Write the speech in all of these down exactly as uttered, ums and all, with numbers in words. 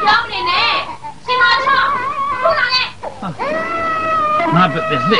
ပြောနေနဲ့ရှင်မချောခုလာလေငါပဲပဲလေ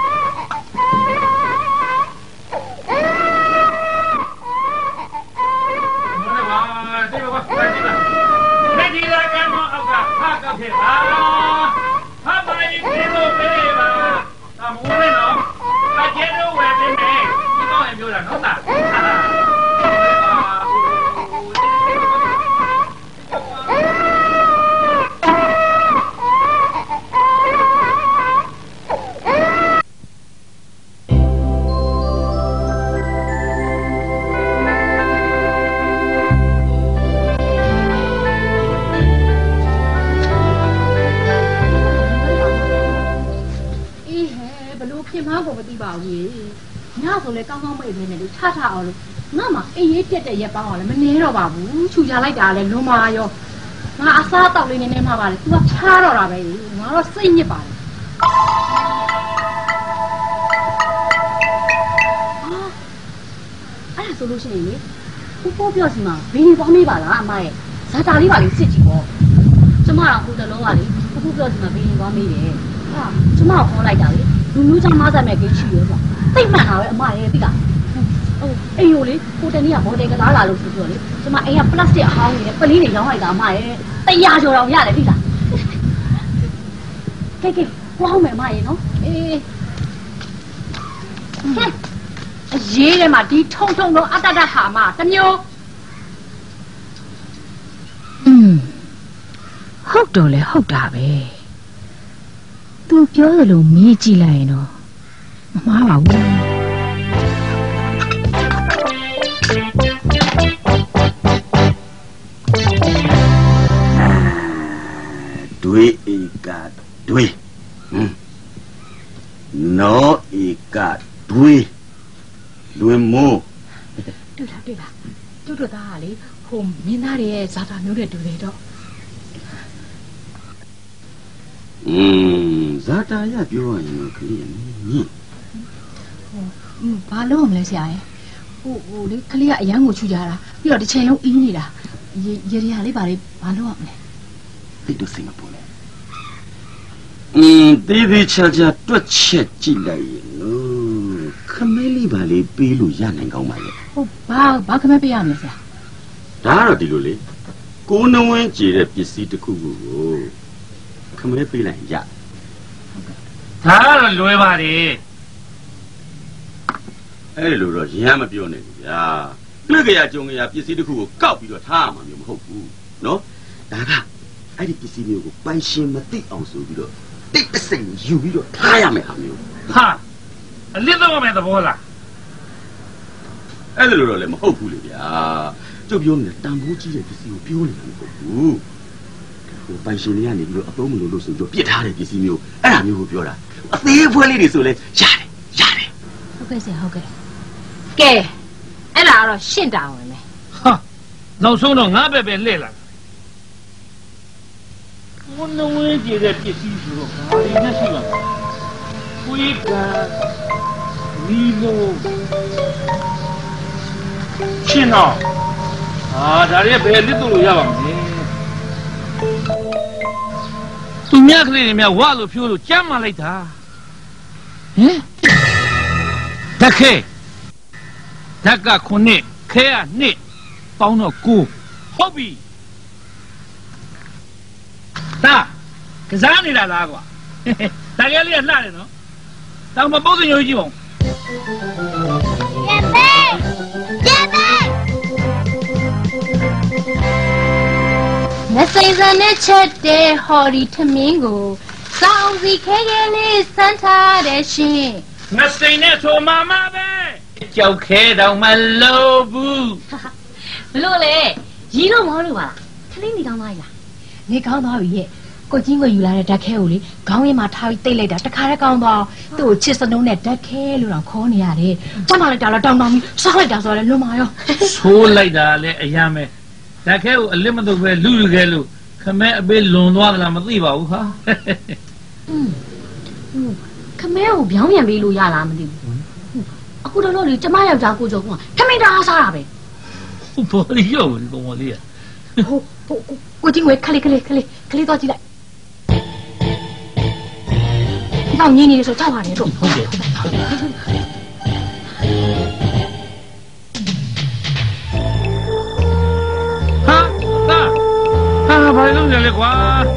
ချထားအောင်လို့ငါမှအေးရေးပြက်တဲ့ရက်ပေါင်းအောင်လည်းမနေတော့ပါဘူးခြူချလိုက်တာလည်းလွန်မာရောငါအစားတောက်လေးနည်းနည်းမှပါလေ तू ကဖြားတော့တာပဲငါတော့စိတ်ညစ်ပါတယ်အဲ့ဒါဆိုလို့ရှိရင်လေကိုကိုပြောစီမှာဘင်းပေါင်းမေးပါလားအမရဲ့ဇာတာလေးပါလေးစစ်ကြည့်ပေါ့ကျမကဟိုတလုံးကလေကိုကိုပြောစီမှာဘင်းပေါင်းမေးတယ်ဟာကျမကခေါ်လိုက်တာလေလူမျိုးချောင်းမဆတ်မဲ့ကိချီရောဆိုသိမှန်တာပဲအမရဲ့သိလားအိုးအေးရိုလေကိုတနေ့ကဘော်တယ်ကစားလာလို့ဆိုပြောလေကျမအိမ်ကပလတ်စတစ်အဟောင်းကြီးနဲ့ပလင်းတွေရောင်းလိုက်တာအမရဲ့တရားကျော်တော့ရတယ်သိလားကဲကဲကိုအောင်မယ်အမရဲ့နော်အေးအရေးထဲမှာဒီထုံထုံတော့အတတဟာမတမျိုးอืมဟုတ်တော့လေဟုတ်တာပဲသူပြောသလိုမေးကြည့်လိုက်ရင်တော့မမှားပါဘူးတွေးဧကတွေးဟမ်နောဧကတွေးလွင်မိုးတွေ့လားတွေ့လားကျုပ်တို့သားကလေဟိုမင်းသားရဲ့ဇာတာမျိုးတွေတူတယ်တော့อืมဇာတာရပြောရရင်ခလေးနင်းဟိုဘာလို့မလဲဆရာရဲ့ဟိုဟိုလေခလေးကအရန်ကိုချူကြတာပြီးတော့တစ်ချိန်လုံးအီးနေတာရေရေရလေးပါလေဘာလို့ရမလဲသိတော့စိတ်မပေါ်နဲ့อืมသေးသေးချာချာတွက်ချက်ကြည့်လိုက်ရင်နော်ခမဲလေးပါလေပေးလို့ရနိုင်ကောင်းပါလေဟုတ်ဘာဘာခမဲပေးရမလဲဆရာဒါကတော့ဒီလိုလေကိုးနှဝင်းကြည်တဲ့ပစ္စည်းတစ်ခုခုကိုခမဲပေးလိုက်ရဒါကတော့လွယ်ပါတယ်အဲ့လိုတော့ရမ်းမပြောနဲ့ဗျာတွေ့ကြရကြုံကြရပစ္စည်းတစ်ခုကိုကောက်ပြီးတော့ထားရမှာမျိုးမဟုတ်ဘူးနော်ဒါကအဲ့ဒီပစ္စည်းမျိုးကိုပိုင်ရှင်မသိအောင်ဆိုပြီးတော့တိတ်အစိမ်ယူပြီးတော့ထားရမယ်ဟာမျိုးဟာအလစ်တော့မဲ့သဘောလားအဲ့လိုတော့လည်းမဟုတ်ဘူးလေဗျာကျုပ်ပြောနေတာတန်ဖိုးကြီးတဲ့ပစ္စည်းကိုပြောနေတာမဟုတ်ဘူးဟိုပိုင်ရှင်တွေကနေပြီးတော့အသုံးမလို့လို့ဆိုပြီးတော့ပြစ်ထားတဲ့ပစ္စည်းမျိုးအဲ့ဒါမျိုးကိုပြောတာအသေးအဖွဲလေးတွေဆိုလဲရတယ်ရတယ်ဟုတ်ကဲ့ဆရာဟုတ်ကဲ့ကဲအဲ့ဒါကတော့ရှင့်တာဝင်မယ်ဟာနောက်ဆုံးတော့ငါပဲပဲလှည့်လာဘုံနဝဲကြည့်တဲ့ပစ္စည်းဆိုတော့ဘာတွေနဲ့ရှိပါလဲဝိကမီလိုရှင်းတော့အာဒါတွေဘယ်လစ်လို့ရပါမလဲသူမြကလေးတွေမြဝါလို့ဖြိုးလို့ကြမ်းမှလိုက်တာဟင်တခဲဓာတ်ကခုနှစ်ခဲကနှစ်ပေါင်းတော့ကိုဟုတ်ပြီဒါကစားနေတာလားကွာဒါကလေးကလှတယ်နော်တောင်မပုတ်စင်ရိုးကြည့်ပါဦးကျေဘေးကျေဘေးမစိမ့်စံနဲ့ချက်တဲ့ဟော်ဒီထမင်းကိုစောင်းစီခဲခဲလေးစမ်းထားတဲ့ရှင်မစိမ့်နဲ့ဆိုမာမပဲကြောက်ခဲတော့မလို့ဘူးဘလို့လေရီးလို့မောလို့ပါခလေးနေကောင်းသွားပြီလားနေကောင်းသွားပြီရဲ့ကိုကြီးကိုယူလာတဲ့ဓာတ်ခဲကိုလေခေါင်းရင်းမှာထားပြီးတိတ်လိုက်တာတခါတည်းကောင်းသွားသူ့ကိုချစ်စနှုံးနဲ့ဓာတ်ခဲလို့တော့ခေါ်နေရတယ်ကျမလိုက်တာတော့တောင်းတောင်းပြီးစားလိုက်တာဆိုတော့လည်းလွန်မာရောဆိုးလိုက်တာလည်းအရမ်းပဲဓာတ်ခဲကိုအလစ်မတော့ပဲလူလူခဲလို့ခမဲအပေးလွန်သွားသလားမသိပါဘူးဟာอืมခမဲကိုပြောင်းပြန်ပေးလို့ရလားမသိဘူးအခုတော့လေကျမယောက်ျားကိုကျော်ကထမင်းတားစားတာပဲဟုတ်ပေါ်ရီရောဒီကောင်မလေးကဟိုဟိုကိုချင်းဝဲခလေးခလေးခလေးခလေးတော့ကြည့်လိုက်တော့ညင်းနေဆိုကြောက်ပါတယ်တို့ဟုတ်တယ်ဟာဟာဘာလို့လဲကွာ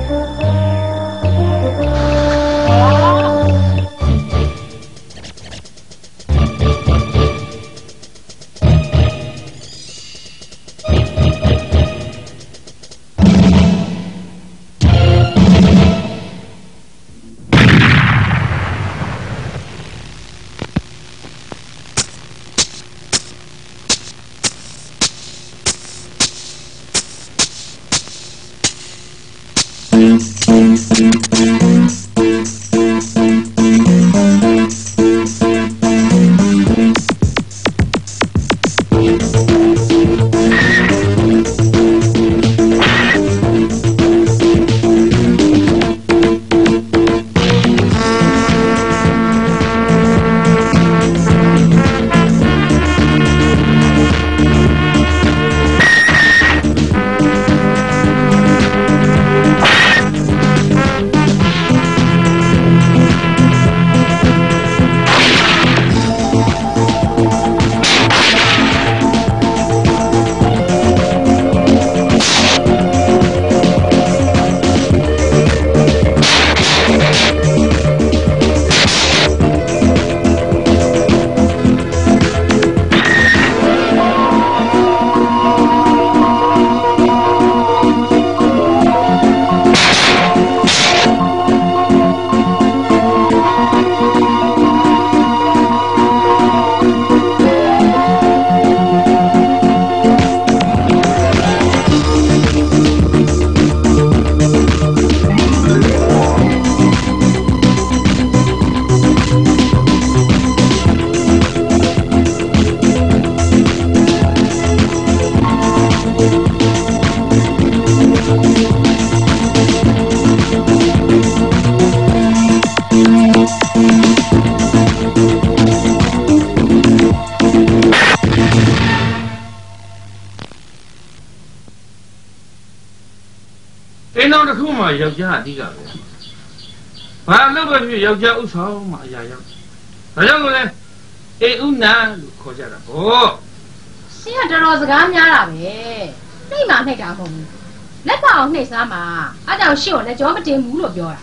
ယောက်ျားအဓိကပဲဘာလို့ပဲဖြစ်ယောက်ျားဥဆောင်မှအရာရောက်ဒါကြောင့်လို့လဲအေဥနာလို့ခေါ်ကြတာဗောရှင်းကတော်တော်စကားများတာပဲနှိမ့်မှနှိမ့်တာမဟုတ်ဘူးလက်ပါအောင်နှိမ့်စားမှာအားကြောင့်ရှင်းကိုလည်းကြောမတင်ဘူးလို့ပြောတာ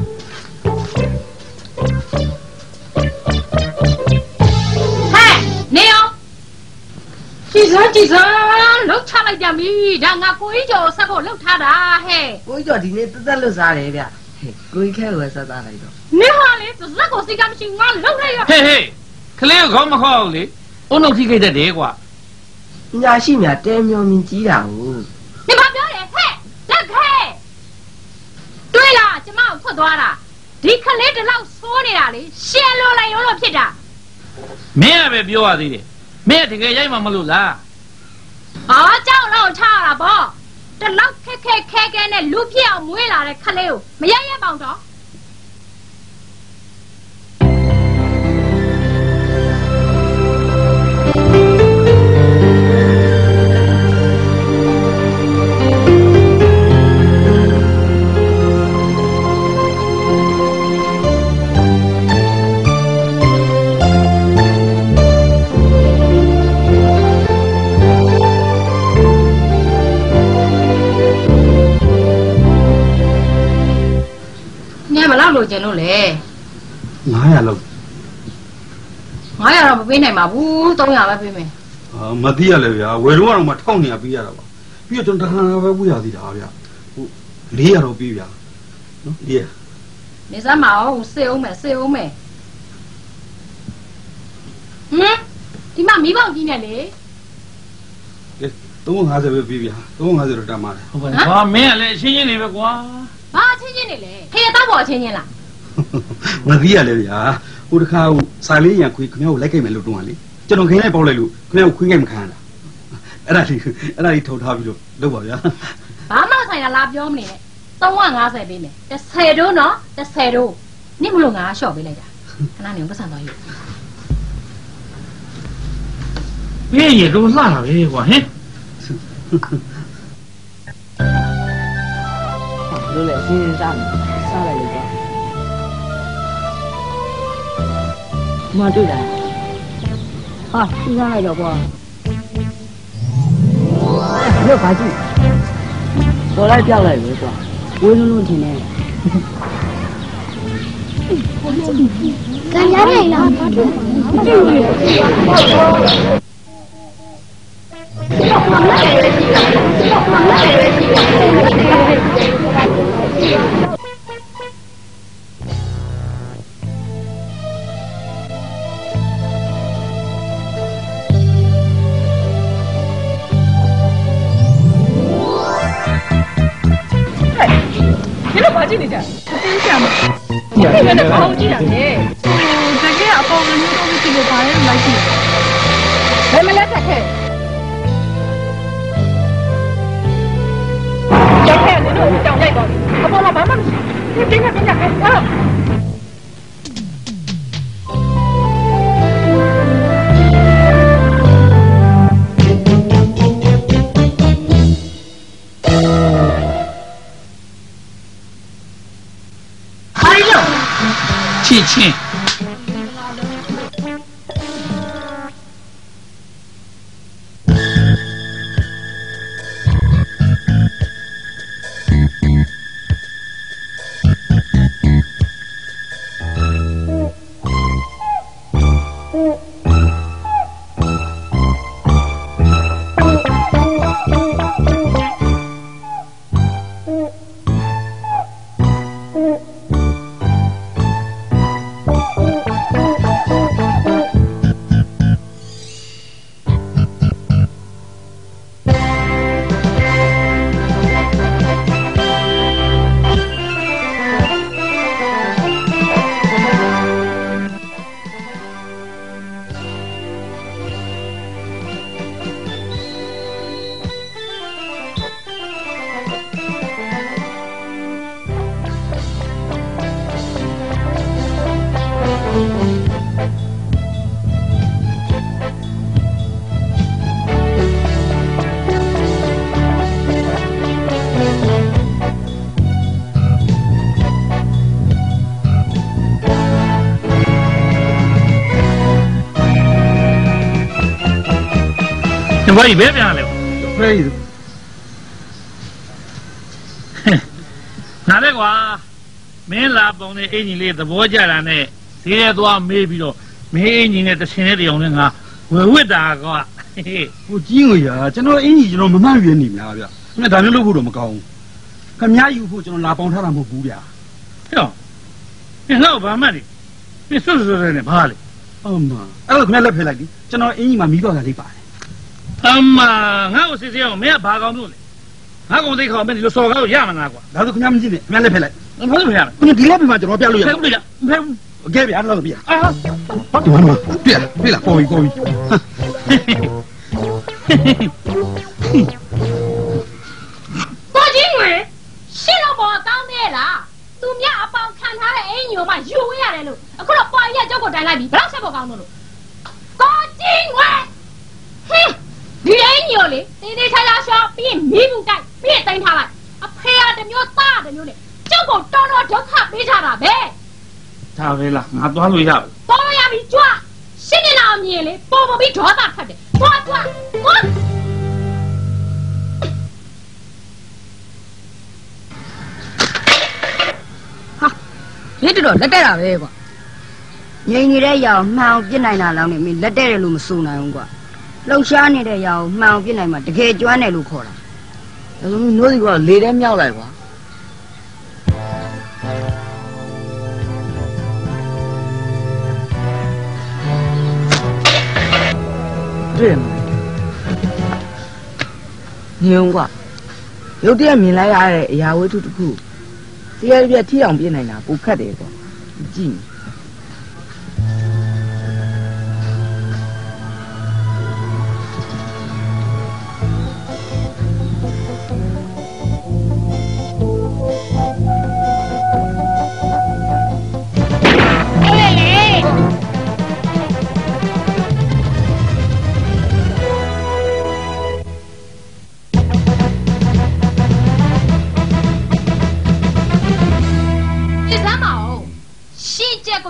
ဟဲ့နေအောင်ကြည်စားကြည်စားလှုပ်ချလိုက်ကြပြီဒါငါကိုကြီးကျော်ဆက်ဖို့လှုပ်ထားတာဟဲ့ကိုကြီးကျော်ဒီနေ့တက်တက်လှုပ်စားတယ်ဗျကိုကြီးခဲကိုပဲဆက်စားလိုက်တော့နေဟာလေဇက်ကိုစိတ်ကမရှိငါလှုပ်လိုက်ရဟေးဟေးခလေးကိုခေါင်းမခေါက်လေအုံနှုတ်ထိခဲ့တတ်တယ်ကွာညာရှိမြတဲမြောင်မြင်ကြီးတာဟုတ်နေမပြောတယ်ဟဲ့လက်ခဲတွေ့လားကျမကိုဖွတ်သွားတာဒီခလေးတလောက်ဆိုးနေတာလေရှယ်လိုလိုက်ရောလို့ဖြစ်တာမင်းကပဲပြောရသေးတယ်မင်းတကယ်ရိုက်မှမလို့လားအော်ကြောက်တော့ထားရတာဗောတလောက်ခက်ခက်ခဲခဲနဲ့လူပြည့်အောင်မွေးလာတဲ့ခလေးကိုမရရပေါင်တော့လို့ကျင်လို့လေငါးရာလောက်ငါးရာတော့မပေးနိုင်ပါဘူးသုံးရာပဲပေးမယ်အာမသိရလဲဗျာဝယ်တော့တော့မှထောက်နေရပေးရတာပါပြီးတော့တခါပဲဝယ်ရသေးတာဗျာဟိုလေးရာတော့ပေးဗျာနော်ဒီရနေစမ်းမအောင်စေအောင်မယ်စေအောင်မယ်ဟမ်ဒီမှာမိဘကြီးနဲ့လေကဲသုံးငါးဆယ်ပဲပေးဗျာသုံးငါးဆယ်တော့တတ်မှာလေဟုတ်ပါဘူးဟာမင်းကလည်းအချင်းချင်းလေးပဲကွာဘာအချင်းချင်းနေလဲခေရတော့ပေါ်အချင်းချင်းလားမသိရလဲဗျာဟိုတခါဟိုစာလေးရံခွေခင်ဗျားကိုလိုက်ခဲ့မယ်လို့တွန်းရလေကျွန်တော်ခင်းလိုက်ပေါက်လိုက်လို့ခင်ဗျားကိုခွေးခဲ့မခံရတာအဲ့ဒါလေးအဲ့ဒါလေးထုတ်ထားပြီးတော့လုပ်ပါဗျာဘာမှဆိုင်တာလာပြောမနေနဲ့သုံးငါးဆယ်ပေးမယ်တစ်ဆယ်တို့နော်တစ်ဆယ်တို့နင့်မလို့ငါရှော့ပေးလိုက်တာခဏနေပတ်စံသွားယူဘေးရတော့လှတာပဲကွာဟင်တို့လည်းအစင်းစင်းစားမယ်စားလိုက်လို့ကွာမတွေ့လားဟာစီးစားလိုက်တော့ကွာဘယ်ဘာကြည့်တော်လိုက်ပြောက်လိုက်လို့ကွာဝေးလုံးလုံးထင်တယ်干家来了， 你那滑稽的家，真香吗？你那边的滑稽的嘞。这个阿婆们都是这个滑稽来起。来没来这个？这个你都讲这个，阿婆老妈妈，你别看别看，啊。 亲亲，你我一百遍了，可以。哪来个？没拉帮的，一年里的我家人呢，现在都没比了，每一年的现在的样子啊，我我大个，嘿嘿。 我几个呀，这那一年就那慢慢远你们了，那咱们路户这么高，看伢有户就那拉帮他那么补的。 哟，你老板嘛的，你说说说的怕的。 哦妈，哎，我看来赔来的，这那一年嘛没多少礼拜。 阿妈，我是这样，没有爬高度的，我讲这靠，没你就烧高一样嘛那个。 那都看他们进的，没来赔来。 我不是赔了， 我你第二遍嘛就那边路呀。 赔不对呀，赔不。 我改变那个变。 啊， 对嘛对了对了，高一高一。 嘿嘿嘿嘿。郭金贵，谁老婆当的啦？都面阿爸看他的哎牛嘛，有呀来了，可能半夜叫我带来比，不让谁不讲的了。郭金贵。哼，你哎牛嘞，你你才来说别迷不改，别等他来，啊陪啊的牛大的牛嘞，叫我到那就看没查了呗。 查回了，俺多录一下。 多呀没抓，现在那年嘞，包包没抓到看的，抓抓抓。 哈，你这都လက်တက်တာပဲကွာငြိမ်နေတဲ့ရောင်မှန်အောင်ပြစ်နိုင်တာလောက်နဲ့မင်းလက်တက်တယ်လို့မဆိုနိုင်ဘူးကွာလှုပ်ရှားနေတဲ့ရောင်မှန်အောင်ပြစ်နိုင်မှာတကယ်ကျွမ်းတယ်လို့ခေါ်တာဒါဆိုမျိုးနိုးစီကလေထဲမြောက်လိုက်ကွာ对吗？牛啊，有点米来呀嘞，也会出出苦。这个别天上边来拿，不看的个，紧。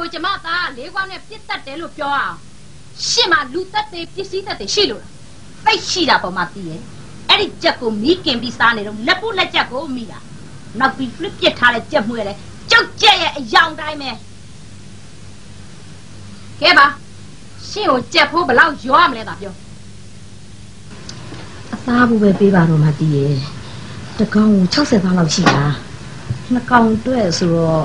ကျမသားလေးကွာနဲ့ပြစ်တတ်တယ်လို့ပြောအောင်ရှင့်မလူသက်သေးပစ္စည်းသက်သေးရှိလို့လားသိရှိတာပေါ်မှာသိရဲ့အဲ့ဒီကြက်ကိုမီးกินပြီးစားနေတော့လက်ပုလက်ကြက်ကိုမိတာနောက်ပြီး flip ပြစ်ထားတဲ့ကြက်မှုရလေကြောက်ကြက်ရဲ့အယောင်တိုင်းပဲကဲပါရှင့်ကိုကြက်ဖို့ဘလောက်ရောရမလဲသာပြောအသားဘူးပဲပေးပါတော့မှတည်ရဲ့တကောင်ကို၆၀သားလောက်ရှိတာနှစ်ကောင်အတွက်ဆိုတော့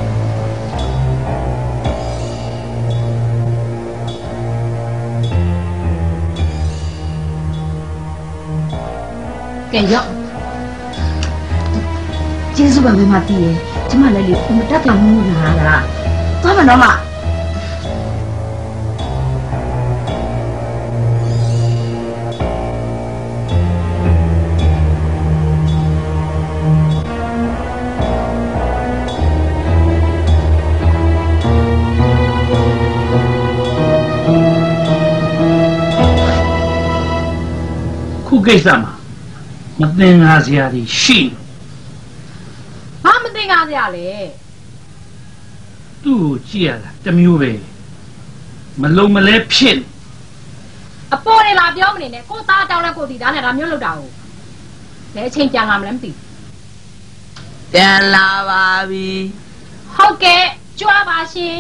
ကဲရောကျေးဇူးပါပဲမတည်ရဲ့ကျမလည်းလေမတက်တာမှုလားလားသွားမတော့မခုကိစ္စမှာမသင်္ကာစရာတွေရှိဘာမသင်္ကာစရာလဲသူ့ကိုကြည့်ရတာတမျိုးပဲမလုံမလဲဖြစ်အပေါ်နေလာပြောမနေနဲ့ကိုသားတောင်းလဲကိုတီသားနဲ့ဒါမျိုးလုပ်တာဟုတ်လဲအချိန်ပြန်လာမလဲမသိပြန်လာပါပြီဟုတ်ကဲ့ကြွားပါရှင်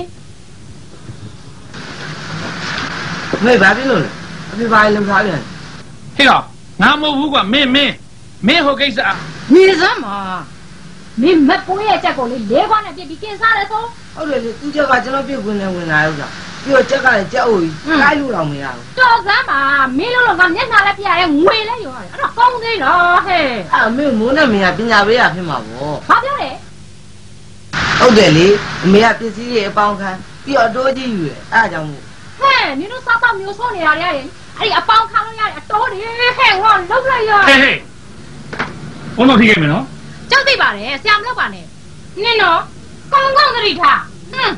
မေဘာဖြစ်လို့လဲအဖေဘာလုံထားပြန်ဟေ့တော့ငါမဟုတ်ဘူးကွာမင်းမင်းမင်းဟိုကိစ္စနေစမ်းပါမင်းမပိုးရဲ့ချက်ကိုလေလေးခွားနဲ့ပြစ်ပြီးกินစားတယ်ဆိုဟုတ်တယ်လေသူချက်ကကျွန်တော်ပြစ်ဝင်နေဝင်လာဥစ္စာပြီးတော့ချက်ကလည်းချက်အိုကြီးကိုက်လို့တော့မရဘူးတော်စမ်းပါမင်းလုံးလုံးကမျက်နှာလည်းပြရဲငွေလည်းရောရတယ်အဲ့တော့ကောင်းသေးလားဟဲ့အဲ့မင်းမိုးနဲ့မင်းကပညာပေးရဖြစ်မှာပေါ့ဘာပြောလဲဟုတ်တယ်လေအမေကပစ္စည်းတွေအပေါင်းခံပြီးတော့အတိုးကြီးယူတယ်အဲ့ဒါကြောင့်မို့ဟဲ့နင်တို့စားတော့မျိုးဆိုးနေရတယ်အဲ့ဒီအပေါင်းခံလို့ရတယ်အတိုးတွေဟဲ့ငါလုံးလိုက်ရဟေးဟေးဘုံတော့ထိခဲ့မယ်နော်ကြောက်သိပါတယ်ဆရာမလုပ်ပါနဲ့နင်တော့ကောင်းကောင်းသတိထားဟွန်း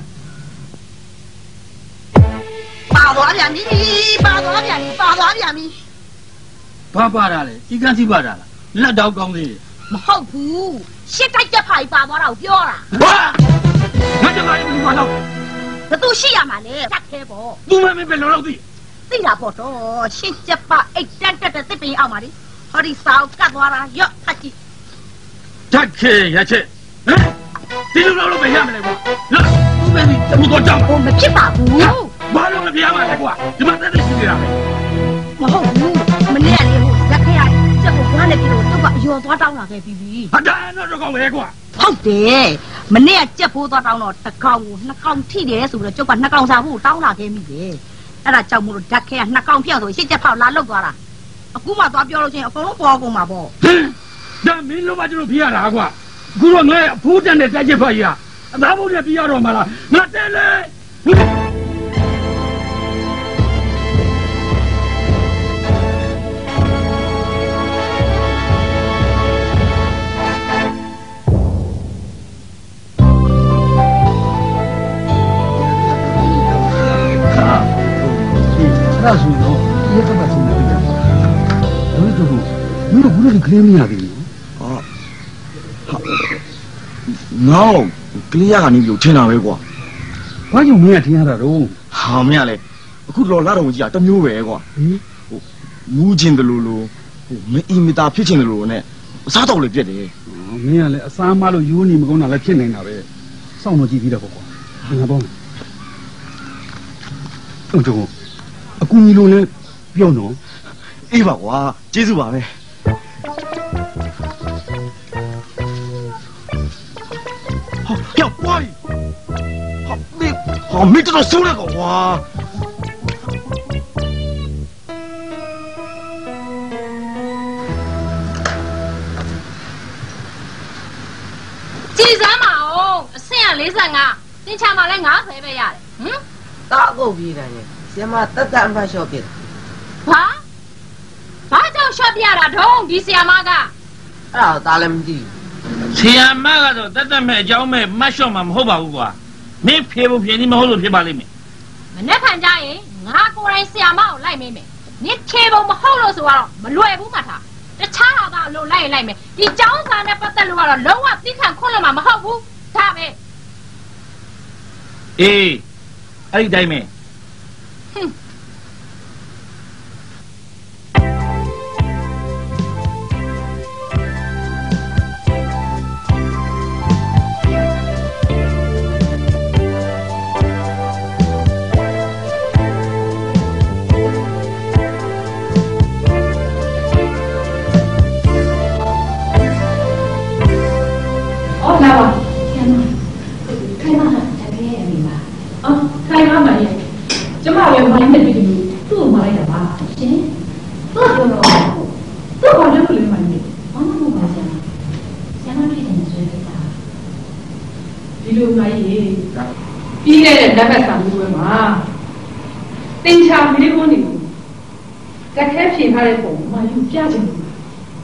ပါသွားပြန်ပြီပါသွားပြန်ပြီပါသွားပြန်ပြီဘာပါတာလဲဒီကန်းစီပါတာလားလက်တော့ကောင်းသေးတယ်မဟုတ်ဘူးရှစ်တိုက်ချက်ဖိုင်ပါသွားတာကိုပြောတာဟာငါတကားရင်ဘာလို့ဘသူရှိရမှာလဲတက်ခဲပေါ့သူမမင်းပဲလောလောက်သိသိတာပေါ့တော့ရှစ်ချက်ပါအိတ်တက်တက်တဲ့သစ်ပင်အောင်ပါလေဟောဒီစာအုပ်ကတ်သွားတာရော့ဖတ်ကြည့်တက်ခဲရချက်ဟမ်ဒီလိုလောက်လို့ပဲရမလဲကွာလာသူမင်းဒီတမှုတော့ကြောက်ဟိုမဖြစ်ပါဘူးဘာလို့မပြရမှာလဲကွာဒီမှာတက်တက်ရှိနေတာပဲမဟုတ်ဘူးမနေ့ကလေဟိုဇက်ခဲရချက်ကိုဘာနဲ့ပြီးတော့သူကအယောသွားတောင်းလာခဲ့ပြီးပြီဟာဒါတော့တော့ကောင်းပဲကွာဟုတ်တယ်မနေ့ကကြက်ဖိုးသွားတောင်းတော့တစ်ကောင်ကိုနှစ်ကောင်ထိတယ်ဆိုပြီးတော့ကျုပ်ကနှစ်ကောင်စားဖို့တောင်းလာခဲ့မိတယ်အဲ့ဒါကြောင့်မို့လို့ဓာတ်ခဲကနှစ်ကောင်ပြောင်းဆိုရှစ်ချက်ဖောက်လာလောက်သွားတာအခုမှသွားပြောလို့ချင်းအကုန်လုံးပေါ်ကုန်မှာပေါ့ဟမ်ဒါမင်းလုံးမကျွန်တော်ပြရတာကွာအခုတော့ငါအဖိုးတန်တဲ့တက်ချက်ဖတ်ကြီးကအသားဖို့နဲ့ပြရတော့မှလားငါတဲလေအဲ့ဆိုတော့ဒီကပတ်စံနေပြီ။ဒါတို့တို့မျိုးဘူးလည်းကလေးမရသေးဘူး။ဟာ။နော်ကလေးရကနေပြီးထင်တာပဲကွာ။ဘာကြောင့်မင်းကထင်ရတာတော့။ဟာမင်းကလေအခုလော်လာတော်ကြီးကတမျိုးပဲကွာ။ဟင်ဟိုမူးချင်းတယ်လို့လို့ဟိုမင်းအီမီတာဖြစ်ချင်းတယ်လို့နဲ့အစားတော့လည်းပြက်တယ်။မင်းကလည်းအစားမလို့ယူနေမကောင်းတာလည်းဖြစ်နေတာပဲ။စောင့်တော့ကြည့်ပြီးတော့ကွာ။ငါပေါ့။ဟုတ်တော့အကူကြီးလိုလဲပြောနော်အေးပါကွာကျေးဇူးပါပဲဟာပြောက်ပွားဟာမေဟာမေတော့ဆိုးလိုက်ကွာကြည်စမ်းပါအောင်အဆင့်က၄၅တင်ချာမှာလဲ၅၀ပဲရတယ်ဟမ်တာအုပ်ပြေးတယ်ဆရာမတက်တက်အမှတ်လျှော့ပြဘာဘာကြောင့်လျှော့ပြတာတုံးဒီဆရာမကအဲ့ဒါသားလည်းမသိဆရာမကတော့တက်တက်မဲ့အကြောင်းမဲ့မတ်လျှော့မှာမဟုတ်ပါဘူးကွာမင်းဖြေဖို့ဖြေနေမဟုတ်လို့ဖြစ်ပါလိမ့်မယ်မနေ့ခံကြရင်ငါကိုယ်တိုင်ဆရာမကိုလိုက်မင်းမယ်နင်ဖြေဖို့မဟုတ်လို့ဆိုတော့မလွယ်ဘူးမှထားတခြားဟာကအလိုလိုက်လိုက်မယ်ဒီကျောင်းစာနဲ့ပတ်သက်လို့ကတော့လုံးဝသိခံခွင့်လို့မှမဟုတ်ဘူးဒါပဲအအေးအဲ့ဒီတိုင်းပဲဟင်းပြီးခဲ့တဲ့လက်ဖက်စာမျိုးပဲမှာတင်ချာမေးခွန်းတွေကိုတက်ခဲဖြေထားတဲ့ပုံမှာယူပြချင်တယ်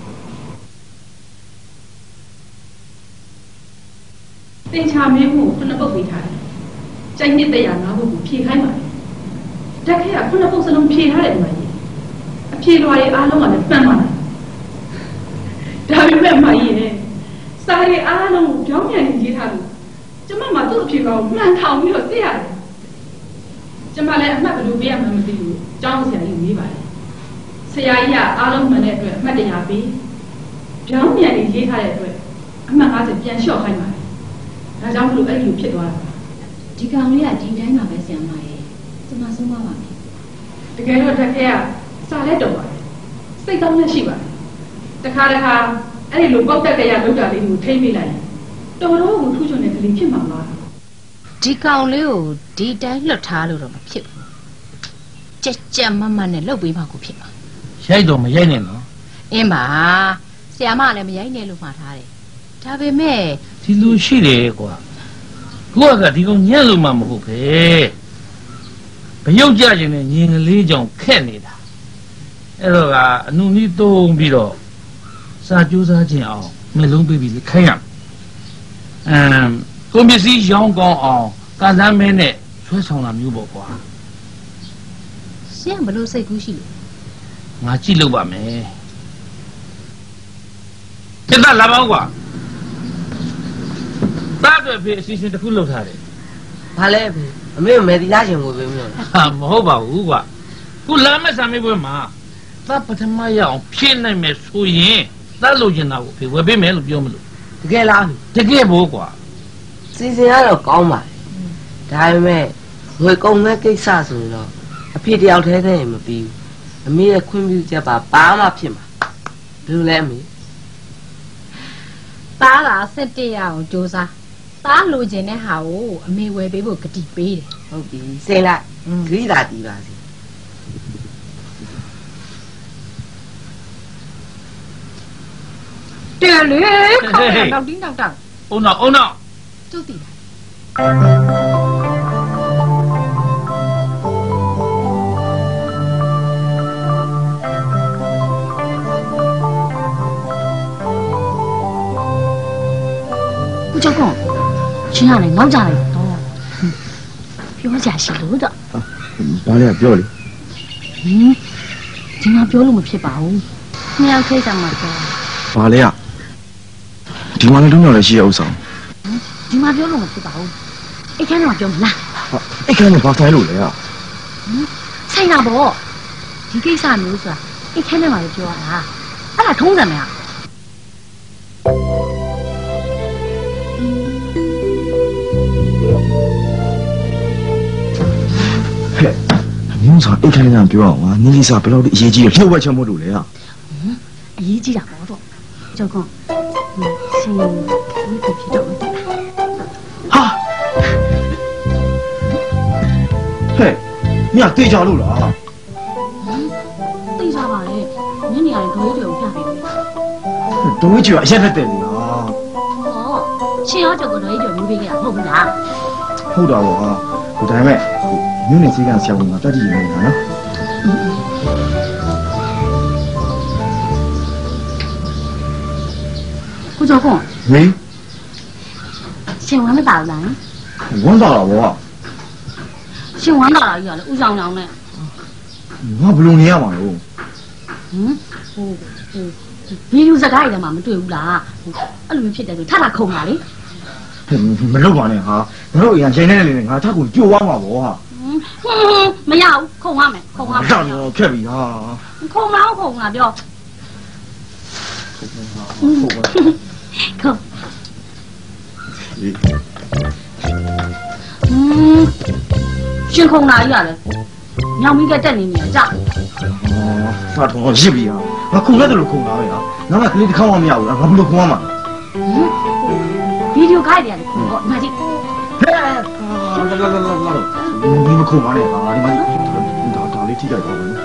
တင်ချာမေးခွန်းကိုခုနှစ်ပုတ်ပေးထားတယ်ကြိုက်နှစ်တရာငါးပုတ်ကိုဖြေခိုင်းပါတယ်တက်ခဲကခုနှစ်ပုတ်စလုံးဖြေထားတယ်မှာကြီးအဖြေလွှာတွေအားလုံးကလည်းပန်းပါတယ်ဒါပေမဲ့မှာကြီးရဲ့စာရေးအားလုံးကိုကြောင်းမြန်ရေးထားလို့ကျမမှသူ့အဖြစ်ကောင်မှန်ထောင်ပြီးတော့သိရတယ်ကျမလည်းအမှတ်ဘယ်လိုပေးရမှန်းမသိဘူးကျောင်းဆရာကြီးမေးပါတယ်ဆရာကြီးကအားလုံးမှန်တဲ့အတွက်အမှတ်တရာပေးကြောင်းမြန်ရေးထားတဲ့အတွက်အမှတ်၅၀ပြန်လျှော့ခိုင်းပါတယ်ဒါကြောင့်မလို့အဲ့လိုဖြစ်သွားတာဒီကောင်လေးကဒီတိုင်းမှာပဲဆရာမရဲ့ကျမဆုံးမပါမယ်တကယ်တော့တက်ခဲကစာလဲတော်ပါတယ်စိတ်ကောင်းလည်းရှိပါတယ်တခါတခါအဲ့ဒီလိုပေါက်တက်ကြရလောက်တာလေးကိုထိမ့်မိလိုက်တော်တော်ကိုထူးချွန်တဲ့ကလေးဖြစ်မှာပါဒီကောင်လေးကိုဒီတိုင်းလွတ်ထားလို့တော့မဖြစ်ဘူးကြက်ကြက်မမနဲ့လှုပ်ပေးမှကိုဖြစ်မှာရိုက်တော့မရိုက်နဲ့နော်အင်းပါဆရာမလည်းမရိုက်နဲ့လို့မှာထားတယ်ဒါပေမဲ့ဒီလိုရှိတယ်ကွာကိုကဒီကောင်ညံ့လို့မှမဟုတ်ပဲဘရုပ်ကြခြင်းနဲ့ညင်ကလေးကြောင့်ခက်နေတာအဲ့တော့ကအနုနည်းသုံးပြီးတော့စာကြိုးစားခြင်းအောင်မျက်လုံးပေးပြီးခိုင်းရအမ်ကွန်ပစ္စည်းရောင်းကောင်းအောင်ကစားမဲနဲ့ဆွဲဆောင်တာမျိုးပေါ့ကွာဆရာဘလို့စိတ်ကူးရှိလို့ငါကြည့်လို့ပါမယ်ပြတ်လာပါဦးကွာတားတွေ့ဖေးအစီအစဉ်တစ်ခုလုပ်ထားတယ်ဘာလဲဖေးအမေမယ်တရားရှင်ကိုပေးမလို့ဟာမဟုတ်ပါဘူးကွာခုလာမဲ့ဆာမေးပွဲမှာတားပထမရအောင်ဖြည့်နိုင်မယ်ဆိုရင်တားလို့ကျင်တာကိုဖေးဝယ်ပေးမယ်လို့ပြောမလို့တကယ်လားတကယ်ဘိုးကွာစီစဉ်ရတော့ကောင်းပါဒါပေမဲ့ငွေကုန်မဲ့ကိစ္စဆိုရင်တော့အဖြစ်တယောက်တည်းတည်းမပြီးဘူးအမေရဲ့ခွင့်ပြုချက်ပါဘာမှဖြစ်မှာဘယ်လိုလဲအမေတားလားဆက်တရအောင်စူးစားတားလိုချင်တဲ့ဟာကိုအမေဝယ်ပေးဖို့ဂတိပေးတယ်ဟုတ်ပြီစိတ်လိုက်ဂရိတာတီးပါစေတယ်လေခေါင်းတော့တင်းတော့တော့အုံတော့အုံတော့ကျုပ်တည်လားဦးကျော်ကွန်ချင်းရတယ်နောက်ကြလိုက်တော့ပြောကြရှိလို့တော့ဘာလဲပြောလေဟင်းဒီမှာပြောလို့မဖြစ်ပါဘူးနှစ်ယောက်ထိတ်ဆောင်မှာပြောဘာလဲอ่ะဒီမှာလည်းလုံးရောက်လည်းရှိရဥဆောင်ဒီမှာပြောလို့မဖြစ်ပါဘူးအိတ်ခမ်းတော့ပြောမလားအိတ်ခမ်းတော့ဘာထိုင်လို့လဲอ่ะဆိုင်တာပေါ့ဒီကိစ္စမျိုးဆိုတာအိတ်ခမ်းထဲမှာလည်းပြောရတာအဲ့ဒါထုံးစံမလားဟဲ့မျိုးစားအိတ်ခမ်းထဲမှာပြောအောင်ငါနင်းလေးစားဘယ်လောက်အရေးကြီးလဲလှုပ်ဝက်ချမို့လို့လဲอ่ะအရေးကြီးတာပေါ့တော့ကျော်ကွန်ရှင်ဒီဖြစ်တော့ဟာဟဲ့မြတ်တေးကြလို့လားတေးကြပါလေညနေရရင်ဒွေးတွေကိုပြပေးတယ်ဒွေးကြီးကအရက်နဲ့တယ်လားဟောရှင်ရောကျော်ကဒွေးတွေမျိုးပေးခဲ့တာဟုတ်ဘူးလားဟုတ်တာပေါ့ဟာဒါပေမဲ့မြို့နယ်စည်းကဆရာဝန်ကတက်ကြည့်နေတာနော်ကိုကျော်ကွန်ဟေးရှင်ဝမ်းမတာလားဝမ်းတာလားဗောရှင်ဝမ်းတာလားကြီးကလေဥဆောင်အောင်နဲ့ငါဘယ်လိုနေရမှာလို့ဟမ်ဟိုဟိုဗီဒီယိုစကားတွေမှာမတွေ့ဘူးလားအဲ့လိုမျိုးဖြစ်တယ်ဆိုထထခုံတာလေ没လုပ်ပါနဲ့ဟာငါတို့အရင်ချိန်နေနေငါထပ်ကိုကြိုးဝါမှာပေါ့ဟာမရဘူးခုံရမယ်ခုံရမယ်ကြောက်တော့ခက်ပြီဟာခုံလားခုံလားပြောခုံอืมရှင်ခုံလာကြီးရတယ်ညောင်မီးကတက်နေနေကြဟာတော့ရစ်ပြီဟာငါခုံရတယ်လို့ခုံတာပဲဟာငါကကလေးတစ်ခေါက်မှမရဘူးငါဘယ်လိုခုံရမှာဗီဒီယိုခိုင်းတယ်ဟောဒီမှာကြည့်ဟဲ့လာလာလာလာလာဒီမခုံပါနဲ့ဟာဒီမှာဒါဒါလေးထိကြိုက်တော့ဘူး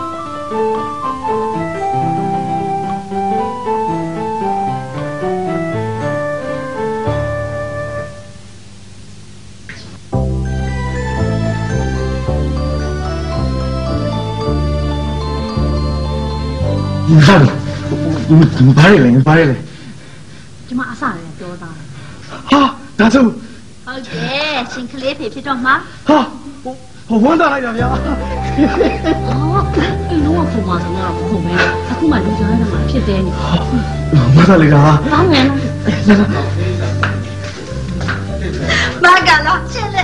ဟာဒီဘာလဲလဲဘာလဲလဲကျမအဆလည်းပြောသားဟာဒါဆိုဟုတ်တယ်ရှင်ကလေးဖေဖြစ်တော့မှာဟာဟိုဝမ်းသာလိုက်တာဗျာဟောဒီလုံးဝခုံမှာဆိုတော့ခုံမဲအခုမှလူကြားရမှာဖြစ်တယ်နေမသာလေကတောင်းမယ်နော်မကလားရှင်းလေ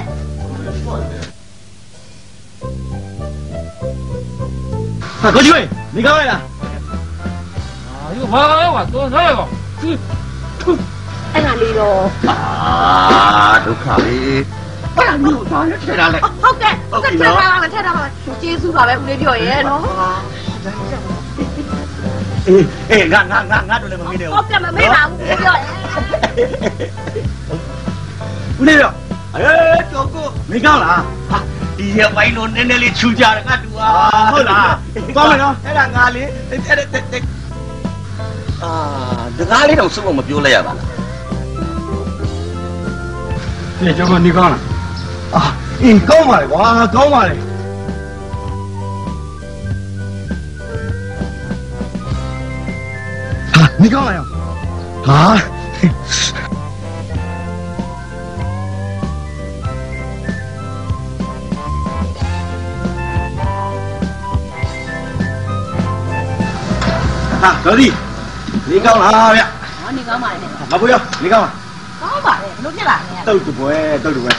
ဟာကိုကြီးနေကောင်းလိုက်လား啊，又跑了哇，多少个？ အဲ့ဒါလေးတော့အာဒုက္ခလေးဘာလို့ဘာလဲထည့်ထားလိုက်ဟုတ်ကဲ့ဟုတ်ကဲ့ထည့်ထားပါမယ်ထည့်ထားပါမယ်ကျေးဇူးပါပဲဦးလေးပြောရဲနော်အေးအေးငါငါငါငါတို့လည်းမမေးနဲ့ဟုတ်ကဲ့မမေးပါဘူးဦးပြောရဲဦးလေးတော့အေးတော့ကိုနေကောင်းလားဟာဒီရပိုင်းတော့နည်းနည်းလေးချူကြတယ်ငါတူဟာဟုတ်လားကောင်းမယ်နော်အဲ့ဒါငါလေးအဲ့ဒါအာတကားလေးတော့စုံမပြောလိုက်ရပါလားဒီကျောင်းကနေကောင်းလားအာအေးကောင်းပါလေကွာကောင်းပါလေဟာနေကောင်းလာရောဟာဟာတော်ဒီနေကောင်းလားဗျဟောနေကောင်းပါလေငါဘွေရောနေကောင်းလားကောင်းပါလေဘလို့ဖြစ်လာလဲတုတ်တပွဲတုတ်တပွဲ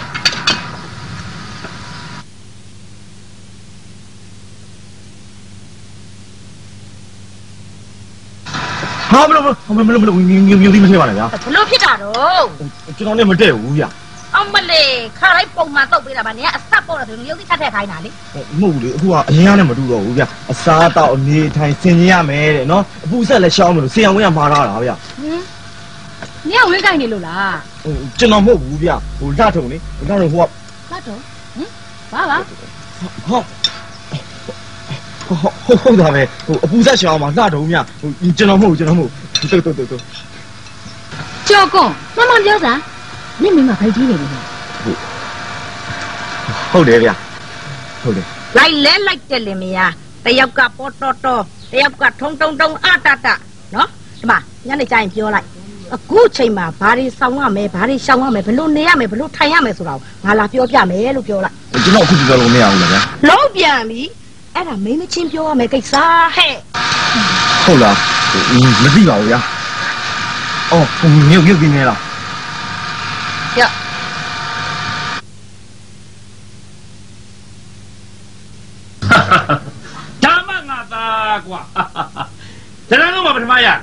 ဟာဘလို့ဘလို့ဘလို့ဘလို့မြူမြူဒီမထည့်ပါနဲ့ဗျာဘလို့ဖြစ်တာတော့ကျွန်တော်လည်းမတည့်ဘူးဗျာအောင်မလေးခါလိုက်ပုံမှန်တုတ်ပေးတာဗာနေကအဆက်ပေါ့တယ်ဆိုရင်ရုပ်တိထက်ထက်ခိုင်းတာလေမဟုတ်ဘူးလေအခုကအရင်ကနဲ့မတူတော့ဘူးဗျာအစားအသောက်အနေထိုင်ဆင်ကျင်ရမယ်တဲ့နော်အပူဆက်လည်းရှောင်းမလို့ဆင်အောင်ဝင်ရမှားတာလားဗျာဟင်နေကဝေးကိုင်းနေလို့လားဟိုကျွန်တော်မဟုတ်ဘူးဗျာဟိုလှထုံလေလှထုံဟိုကလတ်တော့ဟင်ဘာပါဟုတ်ဟုတ်ဟုတ်တာပဲဟိုအပူဆက်ရှောင်းမှာလှထုံမြဟိုကျွန်တော်မဟုတ်ကျွန်တော်မဟုတ်တုတ်တုတ်တုတ်ကြော်ကွန်မမပြောစမ်းနေမိမဖိုက်ကြီးနေတယ်ဟုတ်တယ်ဗျာဟုတ်တယ်လိုက်လဲလိုက်တယ်လေမယားတယောက်ကပေါ်တော်တော်တယောက်ကထုံထုံထုံအတတနော်ဒီမှာညနေကျရင်ပြောလိုက်အခုချိန်မှာဘာတွေဆောင်ရမယ်ဘာတွေရှောင်ရမယ်ဘလို့နေရမယ်ဘလို့ထိုင်ရမယ်ဆိုတာကိုငါလာပြောပြမယ်လို့ပြောလိုက်ကျွန်တော်အခုပြောလို့မရဘူးလားဗျာလုံးပြန်ပြီအဲ့ဒါမင်းမချင်းပြောရမယ်ကိစ္စဟဲ့ဟုတ်လားမသိပါဘူးဗျာအော်မြုပ်မြုပ်ပြင်းနေလားရဒါမှငါသားကွာတရံလုံးမှာပထမရ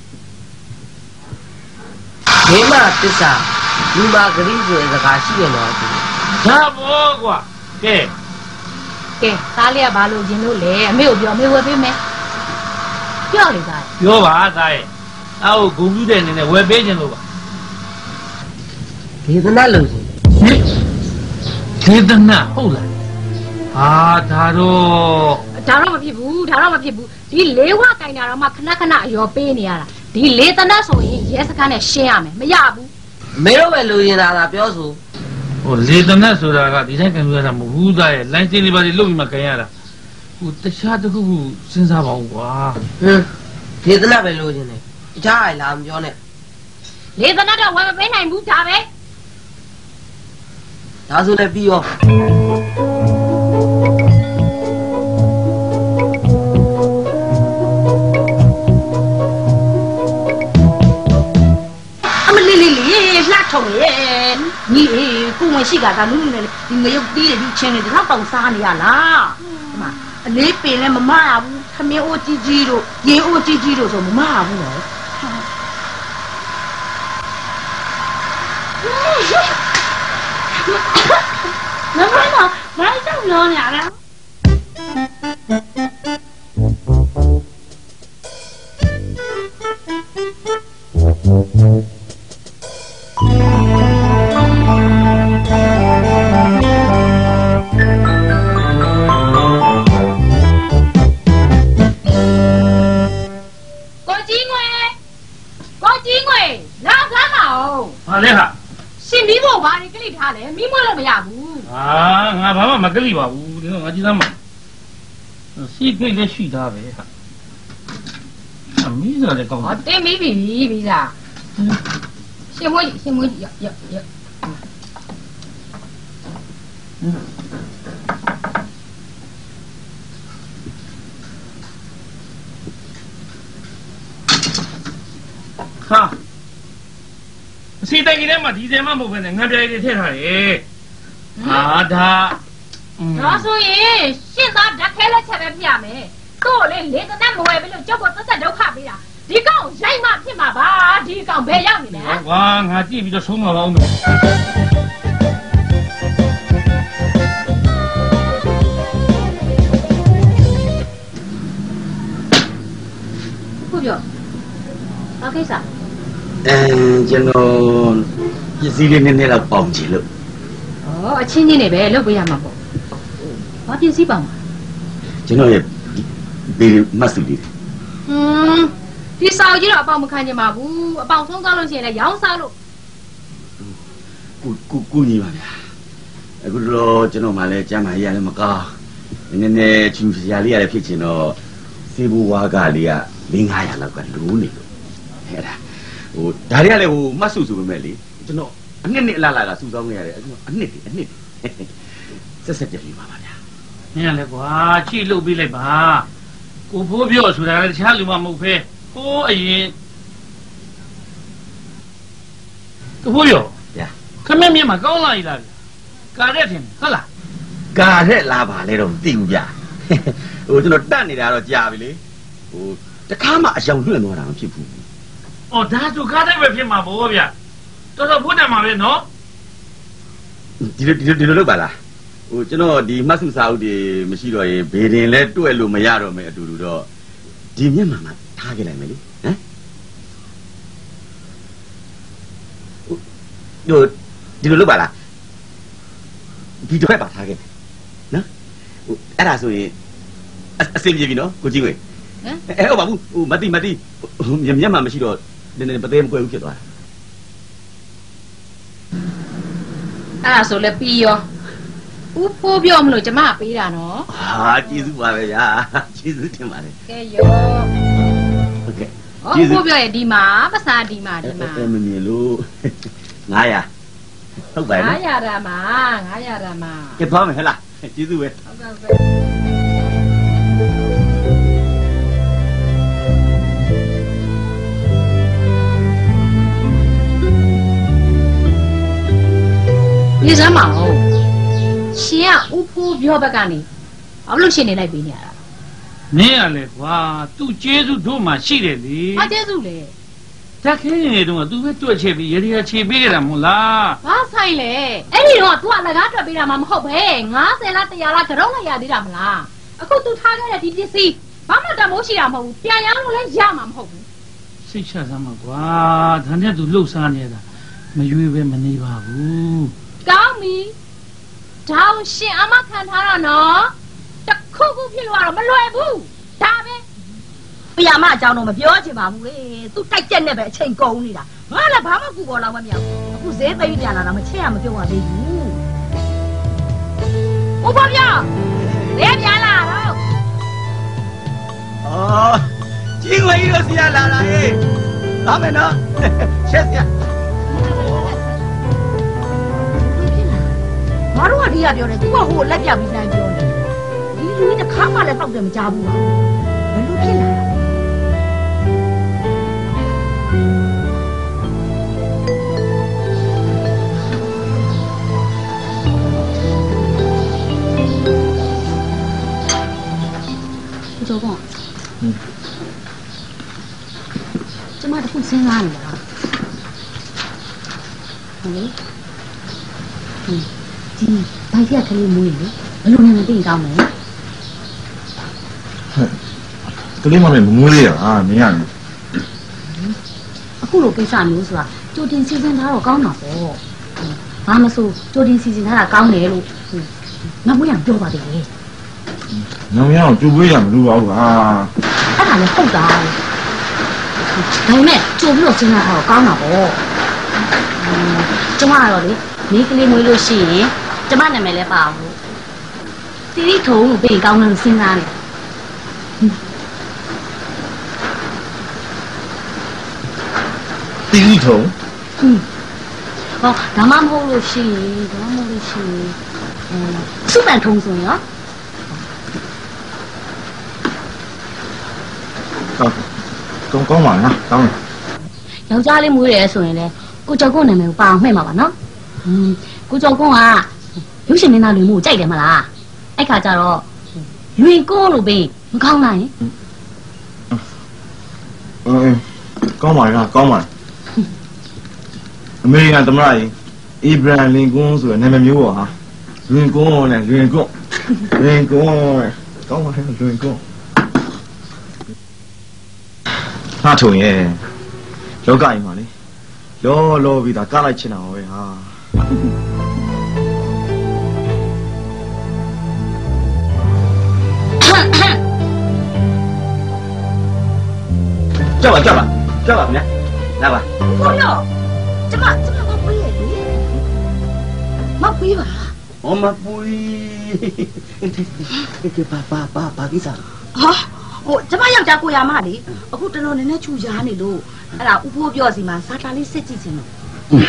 မိမတစ္ဆာလူမာဂရိဆိုတဲ့စကားရှိရတော့သူဒါဘောကွာကဲကဲသားလေးကဘာလို့ရင်လို့လဲအမေကိုပြောအမေဝယ်ပေးမယ်ပြောလေသားပြောပါသားရဲ့အောက်ဂုံပြူတဲ့အနေနဲ့ဝယ်ပေးခြင်းလို့ပါဒေသနာလို့ရှင်ဟင်ဒေသနာဟုတ်လားဟာဒါတော့ဒါတော့မဖြစ်ဘူးဒါတော့မဖြစ်ဘူးဒီလေးဝကင်တာတော့မှခဏခဏအရောပေးနေရတာဒီလေးတနတ်ဆိုရင်ရဲစခန်းနဲ့ရှင်းရမယ်မရဘူးမေတော့ပဲလူရင်လာတာပြောဆိုဟိုလေတနတ်ဆိုတာကဒီတိုင်းကံပြရတာမဟုတ်ဘူးသားရဲ့လိုင်းစင်းလေးပါလေးလုတ်ပြီးမှကံရတာဟိုတခြားတစ်ခုခုစဉ်းစားပါဦးကွာဟင်းဒေသနာပဲလူရင်တယ်တခြားအိုင်လာမပြောနဲ့လေးတနတ်တော့ဝယ်မပေးနိုင်ဘူးဒါပဲဒါဆိုလည်းပြီးရောအမလေးလေးလေးလှထုံရဲ့ညီကိုဝင်ရှိကဒါနုနုနဲ့ဒီငရုတ်တီးတွေဒီချင်းတွေတော့တောင်စားနေရလားဒီမှာအလေးပင်လည်းမမရဘူးခမင်းအိုးကြီးကြီးတို့ရေအိုးကြီးကြီးတို့ဆိုမမရဘူးနော်မမမမိုင်းတော့လောနေရလားဘာလဲဟာရှင်မီးဖို့ဘာတွေကလိထားလဲမီးမွှလို့မရဘူးဟာငါဘာမှမကလိပါဘူးဒီတော့ငါကြည့်သားမှာစီကိတ်လည်းရှိသားပဲဟာအမီးစားလည်းကောင်းဟောတင်းမီးပြီမီးစားရှင်မွှရှင်မွှရရရဟာစီတိုင်ကြီးထဲမှာဒီစင်မမဟုတ်ဘဲနဲ့ငံပြားကြီးထည့်ထားတယ်ဟာဒါဒါဆိုရင်ရှင်းသားဓာတ်ခဲလက်ချက်ပဲပြရမယ်တို့လေလေတနက်မဝယ်ပြီလို့ကြောက်ကိုသက်သက်ဒုက္ခပေးတာဒီကောင်ရိုက်မှဖြစ်မှာပါဒီကောင်ဘယ်ရောက်နေလဲကွာငါကြည့်ပြီးတော့ဆုံးမပါအောင်မယ်ခုပြောဘာကိစ္စအဲကျွန်တော်ပစ္စည်းလေးနည်းနည်းတော့ပေါင်ချင်လို့ဩအချင်းချင်းနေပဲလုပ်ပေးရမှာပေါ့ဘာပစ္စည်းပေါင်ကျွန်တော်ရဲ့ဘေးမတ်စုလေးဟွန်းဒီစာအုပ်ကြီးတော့အပေါင်မခံချင်ပါဘူးအပေါင်ဆုံးသွားလို့ရှိရင်လည်းရောင်းစားလို့ကိုကိုကိုညီပါဗျာအခုတော့ကျွန်တော်မှလည်းကျမ်းမာရေးရလည်းမကောင်းနည်းနည်းချူစရာလေးရလည်းဖြစ်ချင်တော့စေဘူဝါကလေးက၄၅ရာလောက်ကလိုးနေလို့အဲ့ဒါဟိုဒါတွေကလည်းဟိုမှတ်စုဆိုပေမဲ့လေကျွန်တော်အနှစ်နှစ်အလားလားကစူဆောင်းနေရတယ်အနှစ်တည်းအနှစ်ဆက်ဆက်ပြပြပါပါဗျာနင်ကလည်းကွာချိလုပ်ပြီးလိုက်ပါကိုဖိုးပြောဆိုတာလည်းတခြားလူမှမဟုတ်ပဲဟိုးအရင်ကိုဖိုးပြောဗျာခမင်းမြင်မှာကောင်းလာပြီလားကာရက်ထင်ဟုတ်လားကာရက်လာပါလေတော့မသိဘူးဗျာဟိုကျွန်တော်တတ်နေတာတော့ကြာပြီလေဟိုတခါမှအယောင်လွှင့်သွားတာမဖြစ်ဘူး။အော်ဒါဆိုကားတိုက်ပဲဖြစ်မှာပေါ့ဗျာ။တော်တော်ဖို့တယ်မှာပဲနော်။ဒီလိုဒီလိုဒီလိုလုပ်ပါလား။ဟိုကျွန်တော်ဒီမှတ်စုစာအုပ်တွေမရှိတော့ရင်ဘေဒင်လဲတွဲလို့မရတော့မယ်အတူတူတော့ဒီမျက်မှန်မှာထားခဲ့လိုက်မယ်လေ။ဟမ်။ဟိုဒီလိုလုပ်ပါလား။ဒီတော့ပါထားခဲ့မယ်။နော်။ဟိုအဲ့ဒါဆိုရင်အစင်ပြေပြီနော်ကိုကြီးဝေ။အဲဟုတ်ပါဘူးဟိုမတိမတိမျက်မျက်မှမရှိတော့နည်းနည်းပသေးမကွယ်ဘူးဖြစ်သွားတာအဲ့ဒါဆိုလည်းပြီးရောဥဖိုးပြောမလို့ကျမပေးတာနော်ဟာကျေးဇူးပါပဲဗျာကျေးဇူးတင်ပါတယ်ကဲရောဟုတ်ကဲ့ဥဖိုးပြောရဲ့ဒီမှာပစာဒီမှာဒီမှာအဲမမြင်လို့ငါးရာဟုတ်ပါရဲ့ငါးရာတာမှာငါးရာတာမှာကဲသွားမယ်ဟဲ့လားကျေးဇူးပဲဟုတ်ကဲ့ဟုတ်ကဲ့ဒီစမ်းမအောင်ရှင်ကဥဖိုးပြောဘက်ကနေဘာလို့ရှင်နေလိုက်ပေးနေရတာနင်းရလေကွာသူ့ကျေးဇူးတို့မှရှိတယ်လေဘာကျေးဇူးလဲဓာတ်ခင်းနေတော့သူပဲတွက်ချက်ပြီးရေရီယာခြေပေးကြတာမဟုတ်လားဘာဆိုင်လဲအဲ့ဒီတော့ तू ကလကားတွက်ပေးတာမှမဟုတ်ပဲ၅၀လား၁၀၀လားကြောက်လိုက်ရသေးတာမလားအခု तू ထားခဲ့တဲ့ဒီပစ္စည်းဘာမှတမိုးရှိတာမဟုတ်ဘူးပြန်ရလို့လည်းရမှာမဟုတ်ဘူးစိတ်ချစမ်းပါကွာဒါနဲ့ तू လှုပ်ရှားနေတာမရွေးပဲမနေပါဘူးကောင်းပြီဒါရှင်အမခံထားတာနော်တခုခုဖြစ်လို့ကတော့မလွယ်ဘူးဒါပဲပြာမအကြောင်းတော့မပြောချင်ပါဘူးလေသူတိုက်ကြက်နဲ့ပဲအချိန်ကုန်နေတာငါလည်းဘာမှကူပေါ်တော့မမြောက်အခုဈေးသိမ်းပြန်လာတာမချက်ရမပြုတ်ပါသေးဘူးဥပပြောဈေးပြန်လာတော့အော်ကြီးဝေးကြီးတို့စီရလာတာဟေးလာမယ်နော်ရှက်စရာငါတို့ကဒီကပြောတယ်သူကဟိုလက်ပြပြီးတိုင်းပြောတယ်ဒီလူကြီးတစ်ခါမှလည်းတောက်တယ်မကြဘူးပါဘယ်လိုဖြစ်လာစဉ်းစားနေလားဟုတ်လေဒီဘိုက်ကကလေးမွေးလေဘယ်လိုနဲ့မသိကောင်းလဲကလေးမမေမမွေးလေးရအာမင်းရတယ်အခုလိုကိစ္စမျိုးဆိုတာကြိုတင်စီစဉ်ထားတော့ကောင်းတာပေါ့ဘာမဆိုကြိုတင်စီစဉ်ထားတာကောင်းတယ်လို့ငါမွေးရပြောပါသေးတယ်ငါမရအောင်ကြိုပွေးရမလို့ပါဘူးဟာအဲ့ဒါလည်းဟုတ်တာဒါပေမဲ့ကြိုပြီးတော့စဉ်းစားထားတော့ကောင်းတာပေါ့ကျမကတော့လေမိကလေးမွေးလို့ရှိရင်ကျမနာမည်လည်းပါဘူးတီတီထုံလို့ပြင်ကောင်းတယ်စဉ်းစားနေတီတီထုံဟင်းဟောဒါမှမဟုတ်လို့ရှိရင်ဒါမှမဟုတ်လို့ရှိရင်အဲစုပန်ထုံဆိုရင်ရောကောင်းကောင်းပါလားကောင်းတယ်ယောက်ျားလေးမွေးတယ်ဆိုရင်လေကိုကျော်ကုန်းနာမည်ကိုပါအောင်မှဲ့မှာပါနော်ဟင်းကိုကျော်ကုန်းကရုပ်ရှင်မင်းသားလူမျိုးကိုကြိုက်တယ်မလားအဲ့ခါကျတော့လွင်ကုန်းလို့ပြင်မကောင်းနိုင်အေးကောင်းပါလားကောင်းပါအမေရိကန်သမ္မတကြီးအီဗရန်လင်ကွန်းဆိုတဲ့နာမည်မျိုးပေါ့ဟာလွင်ကွန်းနဲ့လွင်ကွန်းလွင်ကွန်းကောင်းပါလားလွင်ကွန်းဟာထုံရဲ့လောကကြီးမှာလေလောလောပြီးတာကလိုက်ချင်တာပဲဟာကြောက်ပါကြောက်ပါကြောက်ပါဗျာလာပါဟုတ်ရောကျမကျမမပွေးရလေမပွေးပါဟောမပွေးကပါပါပါပါကိစ္စဟာဟိုကျမယောက်ျားကိုရမလေအခုတလုံးနည်းနည်းချူရားနေလို့အဲ့ဒါဥဖိုးပြောစီမှာစာတာလေးစစ်ကြည့်ခြင်းလို့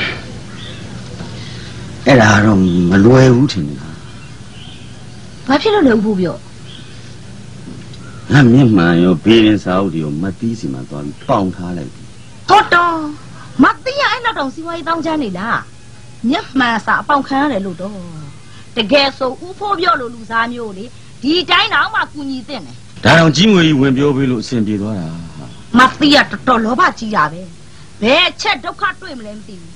အဲ့ဒါတော့မလွယ်ဘူးထင်တယ်ဘာဖြစ်လို့လဲဥဖိုးပြောငါမျက်မှန်ရောဘေးရင်စာအုပ်တွေရောမသီးစီမှာသွားပြီးပေါင်ထားလိုက်ပြီဟုတ်တော့မသီးရအဲ့နောက်တော့စီဝါရေးတောင်းချမ်းနေလားမျက်မှန်စာအပေါင်ခံရတယ်လို့တော့တကယ်ဆိုဥဖိုးပြောလို့လူစားမျိုးလေဒီတိုင်းတော့မှကူညီတဲ့တယ်ဒါတော့ကြီးငွေကြီးဝင်ပြောပေးလို့အဆင်ပြေသွားတာမသီးရတော်တော်လောဘကြီးတာပဲဘယ်ချက်ဒုက္ခတွေ့မလဲမသိဘူး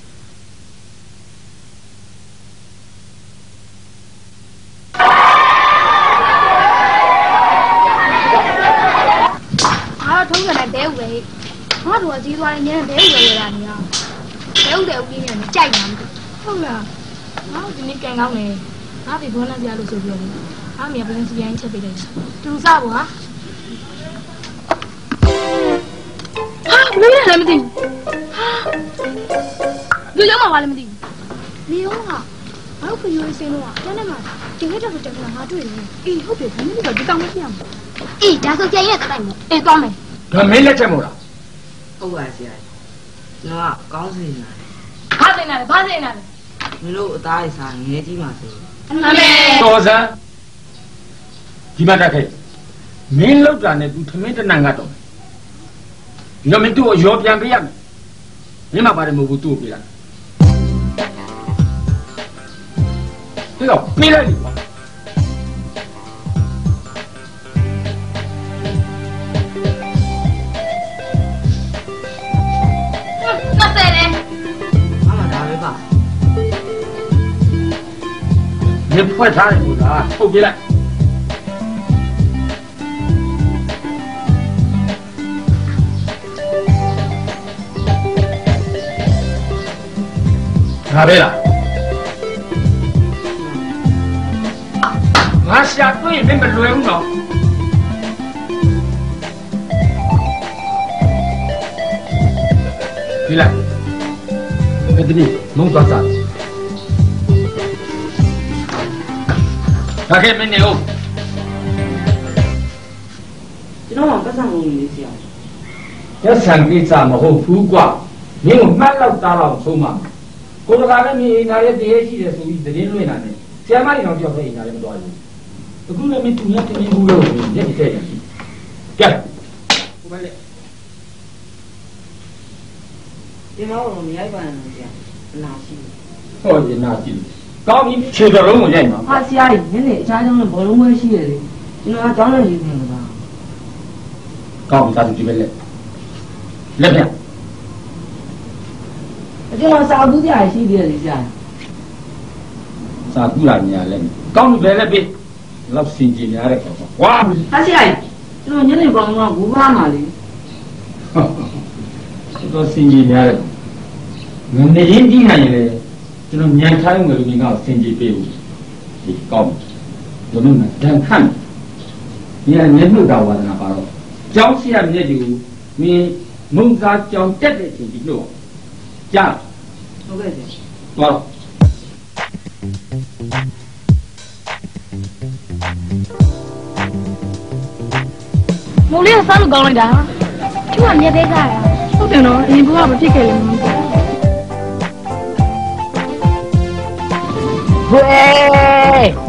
အားထုံးရတဲ့ဘဲဥပဲငါတို့ကကြီးသွားရင်ညဘဲဥပဲရတာနေရဘဲဥတဲ့ဥကြီးနဲ့ကြိုက်မှာမဟုတ်လားငါတို့ဒီနေ့ကန်ကောင်းနေငါပြီဘောလန့်ပြလို့ဆိုပြောတယ်အားမရပလန်စီရင်ချက်ပေးလိုက်တူစားဖို့ဟာဟာဘယ်နဲ့လဲမသိဘူးဟာလူရောက်မှာပါလည်းမသိဘူးလေယောကငါတို့ခရိုးစင်းတော့ကျန်နေမှာတင်ခဲ့တော့တက်လာငါတွေ့တယ်အေးဟုတ်တယ်ဒီနေ့ကဒီတောင်မပြအောင်အေးဒါဆိုကြရင်တက်တိုင်းမယ်အေးသွားမယ်ဒါမင်းလက်ချက်မို့လားဟုတ်ပါဆရာကျွန်တော်ကကောင်းစီနေတာဘာစင်နေလဲဘာစင်နေလဲမင်းတို့အသားရစားငဲကြီးပါစေအမေတော်စမ်းဒီမှာတက်ခဲ့မင်းလောက်တာနဲ့ तू ထမင်းတနံကတော့ဒီတော့မင်းတို့ရောပြန်ပေးရမယ်မင်းမပါတယ်မဟုတ်ဘူးသူ့ကိုပေးလိုက်ဒီတော့ပေးလိုက်ပြီကွာမဆယ်လေအမဒါပဲပါမင်းဖွဲ့ထားတယ်ကွာထုတ်ပေးလိုက်ငါပဲလားငါရှာတွေ့ရင်မလွယ်ဘူးနော်ဒီလားဘယ်တည်းမုံသွားစားဒါခဲ့မင်းနေဦးကျွန်တော်ကပတ်စံဝင်လေးဆရာရက်ဆံကိစ္စမဟုတ်ဘူးကွာမင်းကိုမှတ်လောက်သားလောက်ဆုံးမှာကိုယ်တကာလည်းမြေအိမ်သားရဲ့တရေရှိတယ်ဆိုပြီးသတင်းလွှင့်တာနဲ့ဆရာမကြီးတော်ပြောတဲ့အိမ်သားလည်းမတော်ဘူးအခုလည်းမင်းသူနဲ့တင်းဘူးလို့ညက်တဲ့တယ်ကြက်ကိုပဲလေဒီမောင်တို့မရိုက်ပါနဲ့ဆရာအနာရှိဟောရနာကြည့်ကောင်းပြီခြေတော်လုံးကိုရိုက်မှာဟာဆရာကြီးနည်းနည်းအချားကြောင်းနဲ့ဘောလုံးပွဲရှိရတယ်ကျွန်တော်ကကြောင်းနဲ့ရေးနေမှာကောင်းပြီသာသူကြည့်ပဲလက်လက်ပြကျွန်တော်စာဘူးပြရရှိသေးတယ်ကြာစာကူလာညာလဲကောင်းပြီပဲလေပြီလောက်စင်ကြင်များတဲ့ကောင်ဝါဟာရှိလိုက်ကျွန်တော်ညနေကောင်ကဂူပါမှာလေတော့စင်ကြင်များတဲ့ငနေရင်ဒီနိုင်လေကျွန်တော်မြန်ခိုင်းမယ်လို့ငါစင်ကြင်ပေးဘူးဒီကောင်းကျွန်တော်ကတန်ခန့်ဒီကမျက်နှာတော်ဝါဒနာပါတော့ကျောင်းရှိရမျက်ဒီကိုမင်းမုံစားကြောင်တက်တဲ့အချိန်ဒီလို့ကြားဟုတ်ကဲ့ရှင်သွားတော့မိုးလေးကစားလို့ကောင်းလိုက်တာသူကမြက်သေးကြတာဟုတ်တယ်နော်အရင်ကမဖြစ်ခဲ့လို့ဟွေး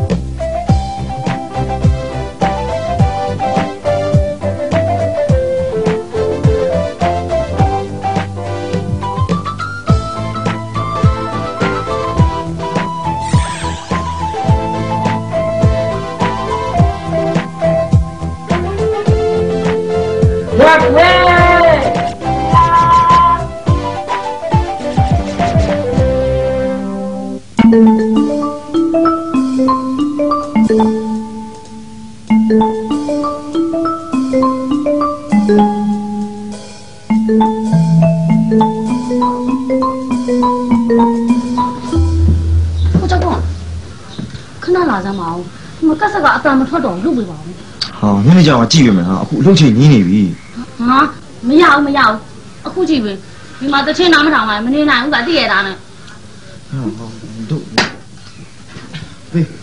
အတမထွက်တော့လုပ်ပေးပါဦးဟာညနေကျမှကြည့်ရမယ်ဟာအခုအလုပ်ချိန်ကြီးနေပြီဟာမရဘူးမရဘူးအခုကြည့်ပြီဒီမှာတချင်းနားမထောင်ပါမနေနိုင်ဘူးကတည့်ရတာနဲ့ဟာတို့ဘေး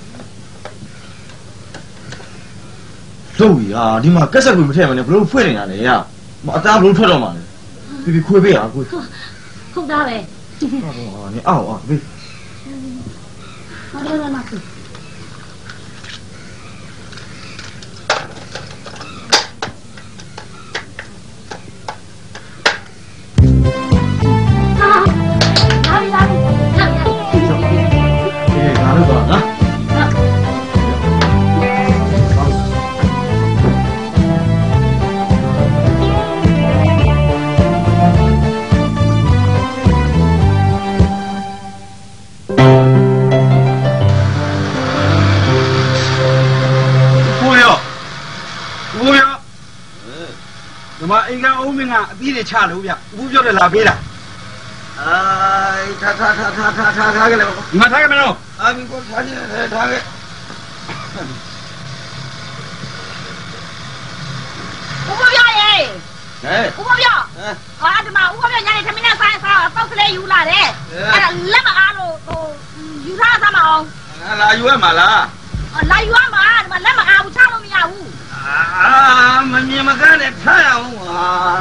တို့ရဒီမှာကက်ဆက်ကိုမထည့်မနဲ့ဘလို့ဖွင့်နေတာလေရအသားဘလို့ထွက်တော့မှာလေပြီပြီခွေးပေးရခွေးဟုတ်သားပဲဟာနေအောက်အောက်ဘေးဟာတော့တော့နားအပြီးတွေချလို့ဗျဦးပြောတယ်လာပေးတာအိုင်ထားထားထားထားထားထားထားကြလေငါထားကြမလို့အာမင်းကိုထားကြတယ်ထားခဲ့ဦးမပြောရေဟဲ့ဦးမပြောဟာဒီမှာဦးမပြောညနေထမင်းနဲ့ဆိုင်စားပေါက်ကလေးယူလာတယ်အဲ့ဒါလက်မအားလို့ဟိုယူထားသမအောင်လာယူရမှာလားလာယူရမှာဒီမှာလက်မအားဘူးချလို့မရဘူးအာမမြင်မကန်းနဲ့ထားရအောင်ဟာ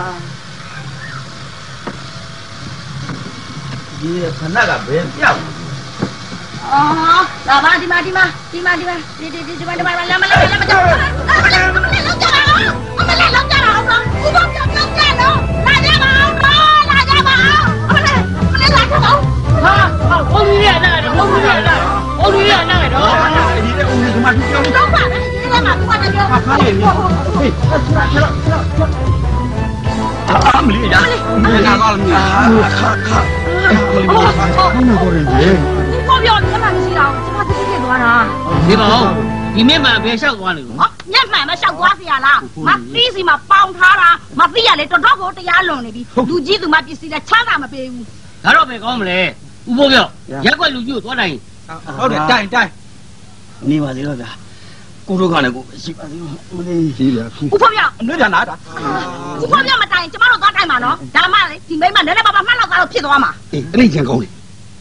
ဒီခဏကဘယ်ပြောက်အော်လာပါဒီမှာဒီမှာဒီမှာဒီမှာဒီဒီဒီမှာဒီမှာလာမလာလာမကြောက်အမလေးလောက်ကြတာအမလေးလောက်ကြတာအောင်နော်ဦးဘောပြောလောက်ကြတော့လာကြပါအောင်နော်လာကြပါအောင်အမလေးအမလေးလာကြပါဟာဟာဘုံကြီးရနာတော့ဘုံကြီးရနာဘုံကြီးရနာတော့ဒီတဲ့ဦးဒီမှာပြောတော့ပါလေဒီမှာသူကတည်းကဟာလေဟေးအမလေးရမလေးလာတော့မင်းခါခါဘယ်လိုလဲဘာလို့ကိုရင်းလဲဘောပြောညမမရှိတော့ကျွန်မသိသိသွားတာဒီပါဦးဒီမြက်မှန်ဘယ်လျှောက်သွားလို့ဟောညက်မှန်မလျှောက်သွားစီရလားမသိစီမှာပေါင်ထားတာမသိရလေတော်တော်ကိုတရားလွန်နေပြီလူကြီးသူမပစ္စည်းလဲချမ်းသာမပေးဘူးဒါတော့ပဲကောင်းမလဲဥပိုးပြောရက်ွက်လူကြီးကိုသွားနိုင်ဟုတ်တယ်တိုင်တိုင်နေပါသေးတော့ဗျာကိုတို့ကလည်းကိုရှိပါသေးမလေးရှိဗျာဦးဖော်ပြအနှွေးပြန်လာတာဦးဖော်ပြမတိုင်ကျမတို့သွားတိုင်ပါနော်ဒါမှလေဒီမိမလည်းလည်းပါပါမှတ်လောက်သားတော့ဖြစ်သွားမှာအေးအဲ့ဒီချင်ကောင်းလေ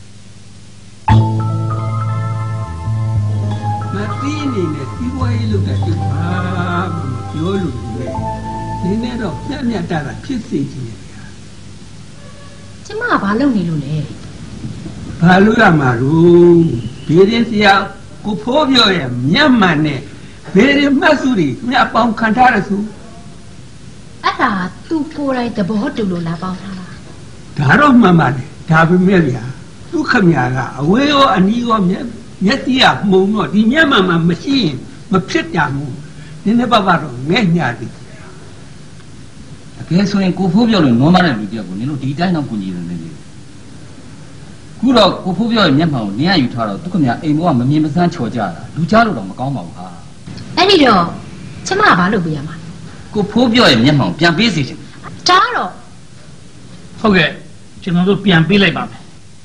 မသိနေနဲ့စီးပွားရေးလုပ်တဲ့သူဟာပြောလို့လေနင်းနဲ့တော့ပြက်ပြက်တာဖြစ်စေချင်တယ်ဗျာကျမကဘာလုပ်နေလို့လဲဘာလို့ရမှာလို့ဘေးရင်စရာကိုဖိုးပြောရဲ့မျက်မှန်နဲ့ဘေးရင်မှတ်စုတွေမြတ်ပေါင်းခံထားရစုအဲ့ဒါသူကိုယ်တိုင်သဘောတူလို့လာပေါင်းထားတာဒါတော့မှန်ပါလေဒါပေမဲ့ဗျာသူခမညာကအဝေးရောအနီးရောမျက်မျက်တိရမှုံတော့ဒီမျက်မှန်မှမရှိရင်မဖြစ်ကြဘူးနည်းနည်းပါးပါတော့ငဲ့ညာသည်တကယ်ဆိုရင်ကိုဖိုးပြောလို့နွမ်းမတဲ့လူတယောက်ကိုနင်တို့ဒီတိုင်းတော့ကိုကြီးတယ်လေဟခုတော့ကိုဖိုးပြောရဲ့မျက်မှောင်ကိုနင်းရယူထားတော့သူခင်ဗျာအိမ်ဘောကမမြင်မစမ်းချော်ကြတာလူကြားလို့တော့မကောင်းပါဘူးဟာအဲ့ဒီတော့ကျမကဘာလုပ်ပေးရမှာကိုဖိုးပြောရဲ့မျက်မှောင်ပြန်ပေးစီချင်ဒါတော့ဟုတ်ကဲ့ကျွန်တော်တို့ပြန်ပေးလိုက်ပါမယ်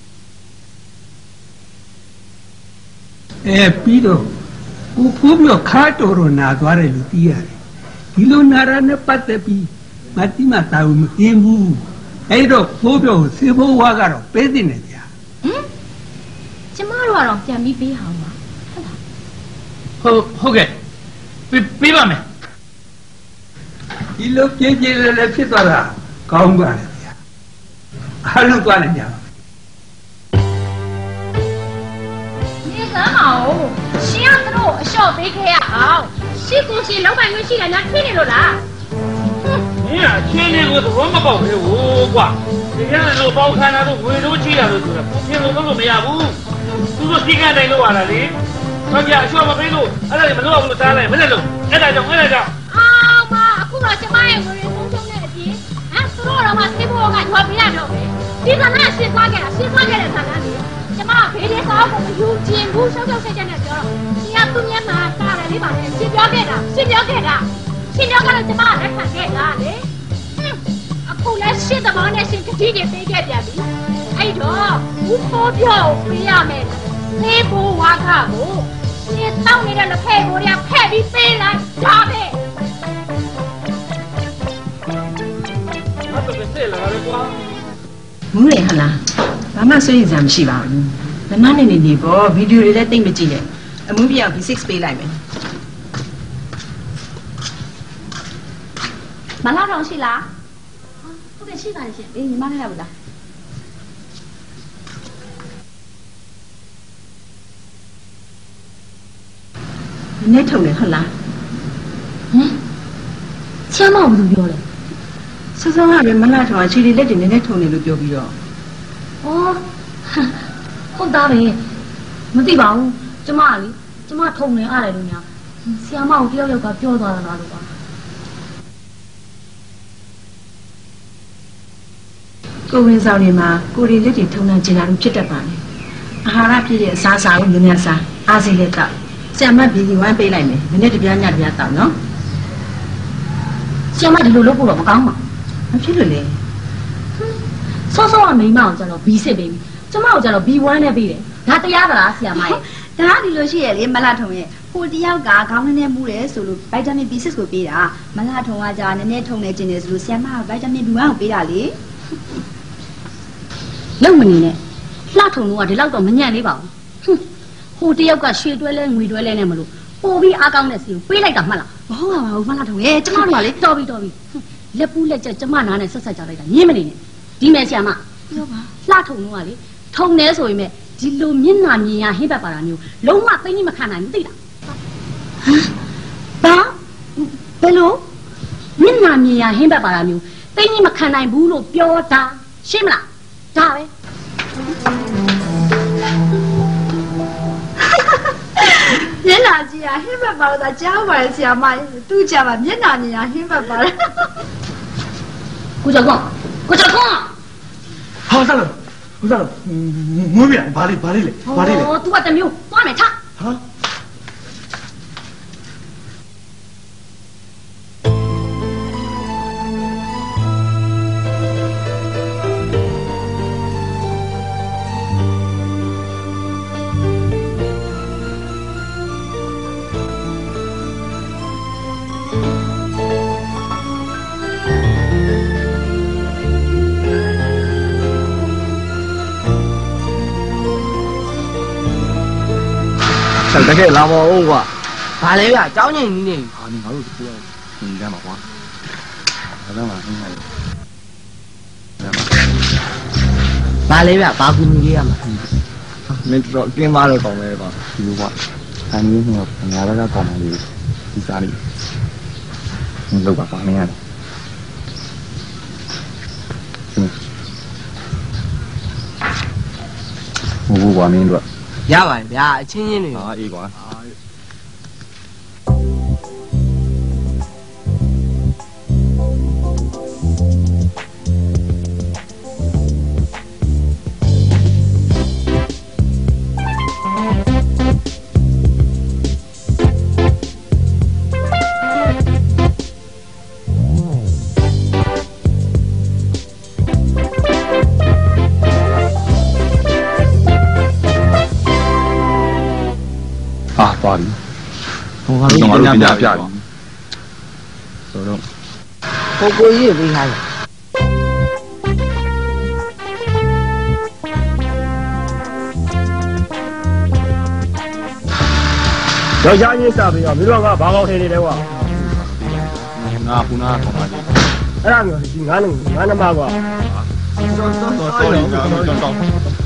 အဲပြီးတော့ကိုဖိုးပြောခါတော်တော်နာသွားတယ်လို့သိရတယ်ဒီလိုနာရနဲ့ပတ်သက်ပြီးမတိမတာဝန်မကင်းဘူးအဲ့တော့ဖိုးပြောကိုစေဖို့ဝါကတော့ပေးတင်တယ်ဗျာဟင်ကျမတို့ကတော့ပြန်ပြီးပေးအောင်ပါဟုတ်ဟုတ်ကဲ့ပေးပေးပါမယ်ဒီလိုပြေးပြေးလေးလေးဖြစ်သွားတာကောင်းပါလေဗျာအားလုံးသွားနေကြပါနေစမ်းပါဦးရှင်ကတို့အလျှော့ပေးခဲ့ရအောင်ရှစ်ကိုရှင်လောက်ပိုင်ခွင့်ရှိတယ်ညာထွေးနေလို့လားမင်းအချင်းလေးကိုသဘောမပေါက်သေးဘူးကွာဒီကနေ့တော့ပေါင်းခန္ဓာတို့ဝေတို့ကြည့်ရလို့ဆိုတာကိုဖြစ်လို့လို့မရဘူးသူတို့စီကံတိုင်းလို့ရတာလေဘာပြအလျှော့မပေးလို့အဲ့ဒါတွေမလုပ်ဘူးလို့စားလိုက်မနဲ့လို့အဲ့ဒါကြောင့်အဲ့ဒါကြောင့်အော်မအခုတော့ကျမရဲ့ငွေတွေပုံချုံနေတဲ့အပြင်အဲသူတို့တော့မှစေဖို့ကရွာပြရတော့ပဲဒီကနေ့ရှင်းသွားခဲ့တာရှင်းသွားခဲ့တဲ့ဆန္ဒလေးကျမဘေးလေးစားဖို့မယူကျင်ဘူးရှောက်ရှောက်ဆက်ချက်နဲ့ပြောတော့ရှင်ကသူ့မျက်မှန်တာတယ်လေးပါလေရှင်းပြောခဲ့တာရှင်းပြောခဲ့တာရှင်းပြောကတော့ကျမလက်ခံခဲ့တာလေအခုလဲရှင်းသဘောနဲ့ရှင်းတတိတွေပေးခဲ့ပြန်ပြီအဲ့တော့ဘူးဖိုးပြောပေးရမယ်သေဖို့ဝါခကိုရှင်းတောင်းနေတဲ့လက်ဖက်ကိုရဖက်ပြီးပေးလိုက်ဒါပဲဘာလို့ပဲလာလဲကွာမူးရဟလားဘာမှစိုးရိမ်စရာမရှိပါဘူးမမနဲ့နေနေပေါ့ဗီဒီယိုတွေလည်းတိတ်မကြည့်ရဲ့အမှုပြအောင် B six ပေးလိုက်မယ်မလာတော့ရှိလားဟုတ်ကဲ့ရှိပါတယ်ရှင်အေးညီမနဲ့ရဘူးလားနည်းထုံတယ်ဟုတ်လားဟမ်ချမ်းမဘူးလို့ပြောတယ်စောစောကလည်းမလာထောင်အခြေတွေလက်တွေနည်းနည်းထုံတယ်လို့ပြောပြီးတော့ဩဟုတ်သားပဲမသိပါဘူးကျမလေကျမထုံနေအားတယ်လို့ညာဆီယာမကိုတယောက်ယောက်ကပြောသွားတာလားလို့ပါကိုဝင်ဆောင်နေမှာကိုရီလက်တွေထုံနှံကျင်တာလို့ဖြစ်တတ်ပါလေအာဟာရပြည့်တဲ့အစားအစာကိုများများစားအားစိလက်တော့ဆီယာမဘီဒီဝမ်းပေးလိုက်မယ်မနေ့တပြားညတပြားတောက်နော်ဆီယာမဒီလိုလုပ်ဖို့တော့မကောင်းပါမဖြစ်လို့လေဆော့ဆော့ကမိမအောင်ကျတော့ B စစ်ပေးပြီကျမကိုကျတော့ B ဝမ်းနဲ့ပေးတယ်ဒါတရားသလားဆီယာမရဲ့ဒါကဒီလိုရှိရလေမလာထုံရဲ့ဟိုတယောက်ကခေါင်းနည်းနည်းမူးတယ်ဆိုလို့ဗိုက်တာမင် B six ကိုပေးတာမလာထုံကကြာနည်းနည်းထုံနေခြင်းတယ်ဆိုလို့ဆီယာမကဗိုက်တာမင် B one ကိုပေးတာလေလုံမနေနဲ့လှထုံတော့ဒီလောက်တော့မညံ့လေးပါဘူးဟိုတယောက်ကရွှေတွဲလဲငွေတွဲလဲနဲ့မလို့ပို့ပြီးအားကောင်းတဲ့စီကိုပေးလိုက်တာမှတ်လားမဟုတ်ပါဘူးမလာထုံရဲ့ကျမတို့ကလေတော်ပြီတော်ပြီလက်ပူးလက်ကျကျမနာနဲ့ဆက်ဆက်ကြလိုက်တာညင်းမနေနဲ့ဒီမဲ့ဆီယာမပြောပါလှထုံတော့လေထုံနေဆိုရင်မဲ့ဒီလိုမျက်နှာမြင်ရဟင်းပတ်ပါတာမျိုးလုံးဝသိနေမခံနိုင်ဘူးသိလားဘာဘယ်လိုမျက်နှာမြင်ရဟင်းပတ်ပါတာမျိုးသိနေမခံနိုင်ဘူးလို့ပြောတာရှင်းမလားဒါပဲမျက်နှာကြည့်ရဟင်းပတ်ပါတော့ကြားပါရဲ့ဆီယာမသူ့ကြမှာမျက်နှာမြင်ရဟင်းပတ်ပါတယ်ကိုကြောက်ကောကိုကြောက်ကော好，上来，我上来，我没来，哪里哪里来，哪里来？ 哦，都话真没有，我没差。 啊？ တကယ်လာမအောင်ကွာဘာလဲဗျအကြောင်းချင်းကြီးနေဟာ你ငါတို့ပြောနေကြမှာကွာဒါတော့မှအင်းလိုက်ဘာလဲဗျဘာကူညီလေးရမှာမင်းတော့တင်းမာတော့ကောင်းလဲကွာဒီလိုကွာအမျိုးမျိုးငါလည်းကောင်းတယ်ဒီစားလေးမလုပ်ပါပါမင်းရတယ်ဟိုကွာမင်းတို့ရပါတယ်ဗျာအချင်းချင်းတွေဟာအေးကွာသွားပြီဟိုကတော့ငါတို့ပညာပြပြီဆိုတော့ကိုကိုကြီးပြေးထားတယ်ယောက်ျားကြီးစားပြီးတော့မင်းတို့ကဘာကောင်းထင်းနေလဲကွာငါခုနကခေါ်ပါလေအဲ့ဒါမျိုးဒီငါးငါးနမကွာတော်တော်တော်တော်တော်တော်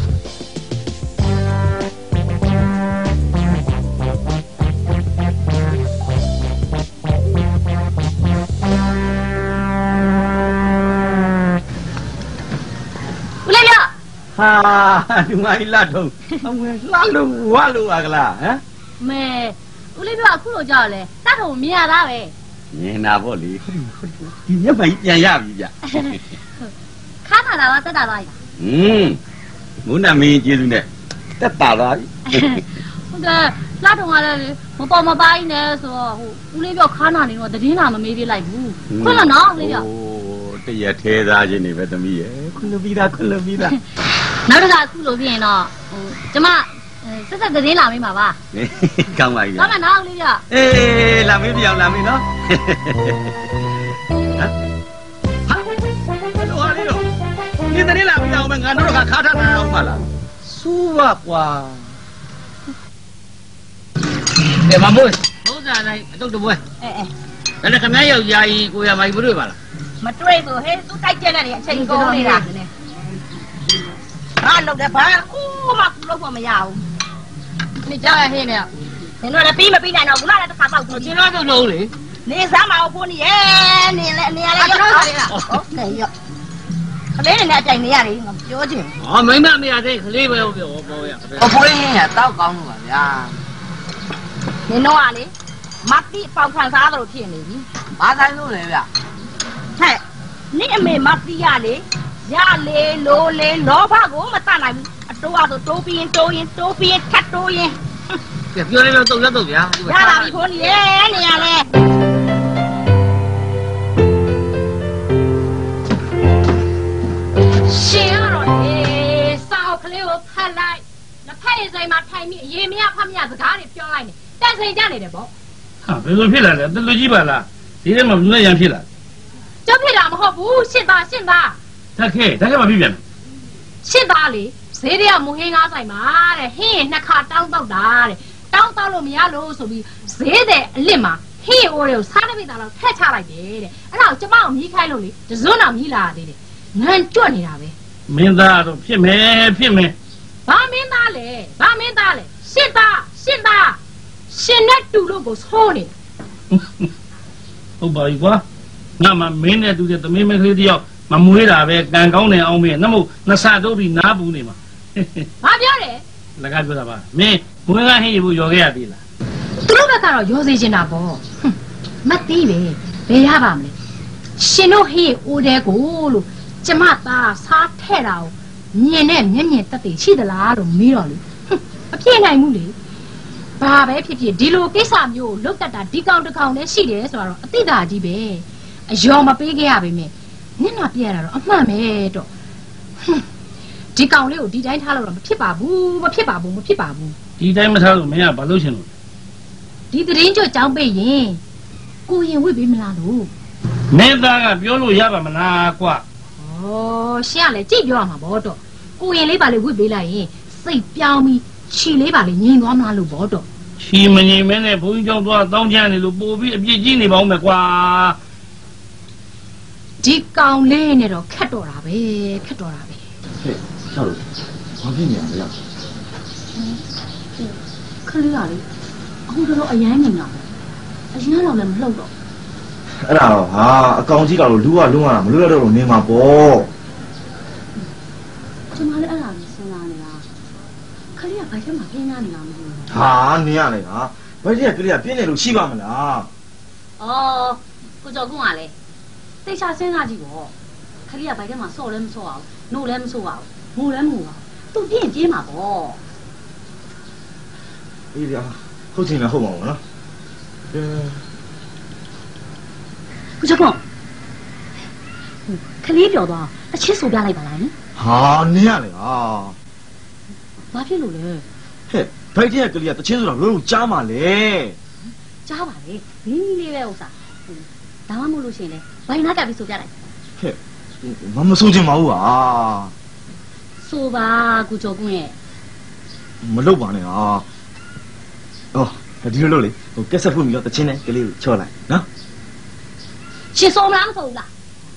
ဟာဒီမကြီးလာတော့အမွေလှလို့ဝါလို့ပါကလားဟမ်မဲဦးလေးပြောအခုလိုကြောက်လဲတတ်ထုံမြင်ရတာပဲမြင်တာပေါ့လေဒီမျက်မှန်ကြီးပြန်ရပြီဗျခါထားတာကတက်တာသွားပြီဟွန်းမုန်းနာမင်းကျေးဇူးနဲ့တက်တာသွားပြီဟုတ်တယ်လှထုံကလည်းမပေါ်မပိုင်းနဲ့ဆိုတော့ဟိုဦးလေးပြောခါနာနေတော့တည်င်းလာမမေးပြလိုက်ဘူးခွန်းလို့နော်ဦးလေးပြောတရထဲသားချင်းနေပဲသမီးရဲ့ခွန်းလို့ပြီးသားခွန်းလို့ပြီးသားနောက်တစ်ခါအခုလိုပြရင်တော့ဟိုကျမဆက်ဆက်တည်င်းလာမေးမှာပါကောင်းပါပြီကောင်းမယ်နော်ဦးလေးပြောအေးလာမေးပြအောင်လာမေးနော်ဟာတော့ဟာလေးတော့ဒီတနေ့လာပြီးအောင်မယ်ငါတို့ကခါထားတာအောင်မလားစူးပါကွာကဲမမိုးဘုရားတိုင်းအတုတ်တပွဲအဲအဲဒါနဲ့ခမယောက်ျားကြီးကိုရမိုက်မတွေ့ပါလားမတွေ့ဘူးဟဲ့သူတိုက်ကျက်နေတယ်အချိန်ကုန်နေတာငါလောက်တယ်ဘာကူမှကူလို့မရဘူးနေကြောက်ရဟင်းနေနင်တို့လည်းပြီးမပြီးနိုင်တော့ဘူးလားတစ်ခါပေါက်ပြီးကျွန်တော်တို့လုံးလေနေစားမအောင်ဖိုးနေရဲ့နေလဲနေရလဲရောဟုတ်တယ်နေရောခလေးနေတဲ့အချိန်နေရတယ်ငါပြောချင်ဟောမိမမရသေးခလေးပဲပြောပြောရကိုဖိုးဟင်းရတောက်ကောင်းလို့ပါဗျာနင်တို့ကလေမတိပေါက်ခံစားသလိုဖြစ်နေပြီဘာဆိုင်လို့လဲဗျဟဲ့နင့်အမေမတိရလေရလေလိုလေလောဘကိုမတတ်နိုင်ဘူးအတိုးအဆိုတိုးပြီးရင်တိုးရင်တိုးပြီးရင်ထပ်တိုးရင်ကဲပြောလေးတော့တုတ်ရတော့ဗျာရလာပြီခိုးနေလေနေရလဲရှင်ရတော့လေစောက်ကလေးကိုဖတ်လိုက်လက်ဖက်ရည်ဆိုင်မှာထိုင်ပြီးအရင်မရဖတ်မရစကားတွေပြောလိုက်နေတက်စိန်ကြနေတယ်ပေါ့ဟာဘယ်လိုဖြစ်လာလဲတလူကြီးပါလားဒီထဲမှာဘယ်လိုရန်ဖြစ်လာကျုပ်ဖြစ်တာမဟုတ်ဘူးရှင်းသားရှင်းသားတက်ခဲတက်ခဲမဖြစ်ပြန်ရှင်းသားလေဈေးတွေကမူဟင်းကားဆိုင်မှာတဲ့ဟင်းရင်နှစ်ခါတောင်းတော့တာတဲ့တောင်းတော့လို့မရလို့ဆိုပြီးဈေးတဲ့အလစ်မှာဟင်းအိုးတွေကိုစားတစ်ပိတာလောက်ထက်ချလိုက်တယ်တဲ့အဲ့ဒါကိုကျမအောင်မြည်ခိုင်းလို့လေတစွန်းတော်မြည်လာသေးတယ်ငန်းကြွနေတာပဲမင်းသားတော့ဖြစ်မယ်ဖြစ်မယ်ဘာမင်းသားလဲဘာမင်းသားလဲရှင်းသားရှင်းသားရှင်နဲ့တူလို့ကိုဆိုးနေဟုတ်ပါပြီကွာငါမှမင်းနဲ့တူတဲ့သမီးမကလေးတယောက်မမွေးတာပဲကံကောင်းတယ်အောင်မင်းနှမို့နှစ်ဆတို့ပြီးနားဘူးနေမှာဘာပြောတယ်လကားပြောတာပါမင်းမွေးကဟင်းရဘူးရောခဲ့ရသေးလားသူတို့ဘက်ကတော့ရောစေချင်တာပေါ့မသိပဲဘယ်ရပါမလဲရှင်တို့ဟေးအိုးတဲကိုလို့ကျမသားစားထဲ့တာကိုမြင်နဲ့မျက်မြင်တက်တည်ရှိသလားလို့မေးတော့လေမဖြစ်နိုင်ဘူးလေဘာပဲဖြစ်ဖြစ်ဒီလိုကိစ္စမျိုးကိုလုတ်တက်တာဒီကောင်တစ်ကောင်လည်းရှိတယ်ဆိုတော့အတိတာကြီးပဲအယောမပေးခဲ့ရပါမယ်မျက်နှာပြရတာတော့အမှန်ပဲတော့ဒီကောင်လေးကိုဒီတိုင်းထားလို့တော့မဖြစ်ပါဘူးမဖြစ်ပါဘူးမဖြစ်ပါဘူးဒီတိုင်းမထားလို့မင်းကဘာလို့ရှင်လို့ဒီသတင်းကြွကြောင်းပိတ်ရင်ကိုရင်ဝိပေးမလားလို့မင်းသားကပြောလို့ရပါမလားကွာဩရှင်ကလည်းကြည့်ပြောရမှာပေါ့တော့ကိုရင်လေးပါလေဝိပေးလိုက်ရင်စိတ်ပြောင်းပြီးခြီလေးပါလေငြိမ်သွားမလားလို့ပေါ့တော့ချီမငြိမ်မဲနဲ့ဘုန်းကြီးကျောင်းသွားတောင်းချနေလို့ပို့ပြီးအပြစ်ကြီးနေပါဦးမယ်ကွာဒီကောင်လေးနဲ့တော့ခက်တော့တာပဲခက်တော့တာပဲဟဲ့ချောက်လို့ဘာဖြစ်နေရလဲခလေးကလေအခုတော့အရန်နေတာအရန်တော့လည်းမလှုပ်တော့အဲ့ဒါတော့ဟာအကောင်ကြီးကတော့လူကလုံးဝမလွတ်တော့လို့နေမှာပေါ့ကျမလည်းအဲ့ဒါကိုစဉ်းစားနေတာခလေးကဘိုက်ထဲမှာပြင်းနေတာမသိဘူးဟာနေရလေဟာဘယ်တည်းကလေးကပြင်းနေလို့ရှိပါမလားဩကိုကျော်ကွန်းကလည်းသိချာစဉ်းစားကြည့်ပေါ့ခလေးကဘိုက်ထဲမှာဆော့လည်းမဆော့အောင်နှုတ်လည်းမဆော့အောင်ငိုလည်းမငိုအောင်သူပြင်းပြင်းမှာပေါ့အေးဗျာဟုတ်ချင်လည်းဟုတ်ပါဘူးနော်အဲကိုကျော်ကွန်းခလေးပြောတော့အချစ်ဆိုပြလိုက်ပါလားနိဟာနေရလေဟာဘာဖြစ်လို့လဲဟဟဲ့ဘိုက်တဲ့ကလေးကတချင်းဆိုတာလုံးလုံးကြားမှာလေကြားပါလေဘင်းကြီးလေးပဲဥစ္စာဒါမှမဟုတ်လို့ရှိရင်လေဘိုင်နာကပ်ပြီးဆိုပြလိုက်ဟဲ့မမဆိုးချင်ပါဘူးဟာဆိုပါကုကျော်ကွန်းရဲ့မလုပ်ပါနဲ့ဟာအော်ဒီလိုလို့လေဟိုကက်ဆက်ဖွင့်ပြီးတော့တချင်းနဲ့ကလေးကိုချော့လိုက်နော်ရှင်ဆိုမလားမဆိုဘူးလား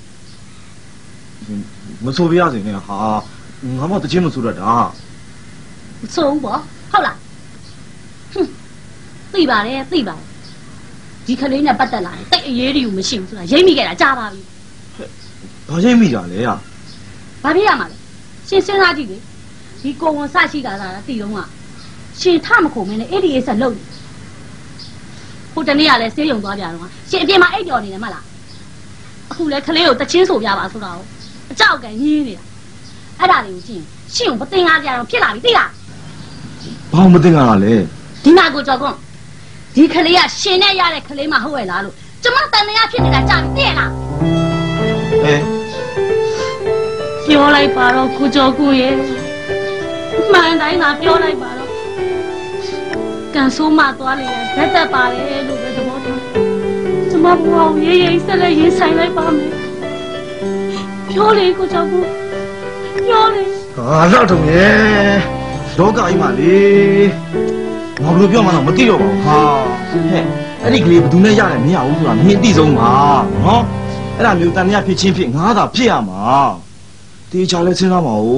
မဆိုပြရစေနဲ့ဟာငါမတချင်းမဆိုတော့တာဆိုဘူးပေါ့ဟုတ်လားဟွန်းသိပါတယ်သိပါတယ်ဒီကလေးနဲ့ပတ်သက်လာတယ်တိတ်အရေးတွေကိုမရှိဘူးဆိုတာရိမ့်မိခဲ့တာကြားပါပြီဘာရိမ့်မိကြလဲဟာဘာဖြစ်ရမှာလဲရှင်စဉ်းစားကြည့်လေဒီကိုဝန်ဆရှိတာလားတည်တော့ကရှင်ထမခုံမင်းနဲ့အဲ့ဒီအိဆက်လုံးဟိုတနေ့ကလည်းဆေးရုံသွားပြတော့ရှင်အပြင်မှာအိတ်တော်နေတယ်မလားအခုလဲကလေးကိုတချင်းဆိုပြပါဆိုတော့အကြောက်ကန်ညင်းနေတာအဲ့ဒါတွေကိုကြည့်ရှင်ကိုမတင်ကားကြတော့ဖြစ်လာပြီသိလားဘာမသိငါလဲဒီမှာကိုကြောက်ကွန်းဒီကလေးကရှင်နဲ့ရတဲ့ကလေးမှဟုတ်ရဲ့လားလို့ကျမတန်တရားဖြစ်နေတာကြားပြီသိရလားဟဲ့ပြောလိုက်ပါတော့ကိုကြောက်ကွန်းရဲ့မှန်တိုင်းသာပြောလိုက်ပါတော့ကန်ဆိုးမသွားလေဓာတ်သက်ပါလေလို့ပဲသဘောတူကျမဘဝကိုရေးရေးဆက်လက်ရေးဆိုင်လိုက်ပါမယ်ပြောလေကိုကြောက်ကွန်းပြောလေဟာတော့တုံရဲ့လောကကြီးမှာလေငါဘယ်လိုပြောမှတော့မသိတော့ပါဘူးဟာဟဲ့အဲ့ဒီကလေးဘယ်သူနဲ့ရတယ်မရဘူးဆိုတာမင်းအသိဆုံးပါနော်အဲ့ဒါမျိုးတန်မြဖြစ်ချင်းဖြစ်ငါးသာဖြစ်ရမှာတေချာလဲစဉ်းစားပါဦး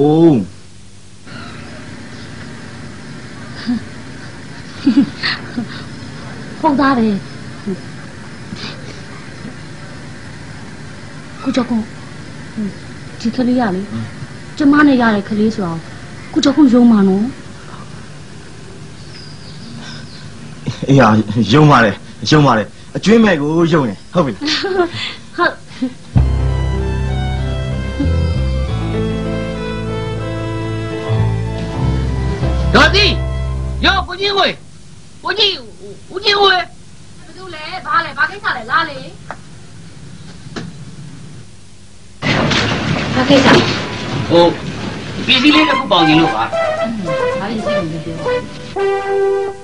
ဟုတ်သားပဲကိုကြောက်ကွန်းဒီကလေးရလေကျမနဲ့ရတဲ့ကလေးဆိုတော့ကိုကြောက်ကွန်းယုံမှာနော်အေးဟာယုံပါတယ်ယုံပါတယ်အကျွေးမဲ့ကိုယုံတယ်ဟုတ်ပြီဟုတ်ဒေါ်တီရောကိုကြီးဝေကိုကြီးဦးကြီးဝေဘယ်သူလဲဘာလဲဘာကိစ္စလဲလာလေဘာကိစ္စဟိုပစ္စည်းလေးတစ်ခုပေါင်ခြင်းလို့ပါဘာလို့စိတ်ဝင်ပြော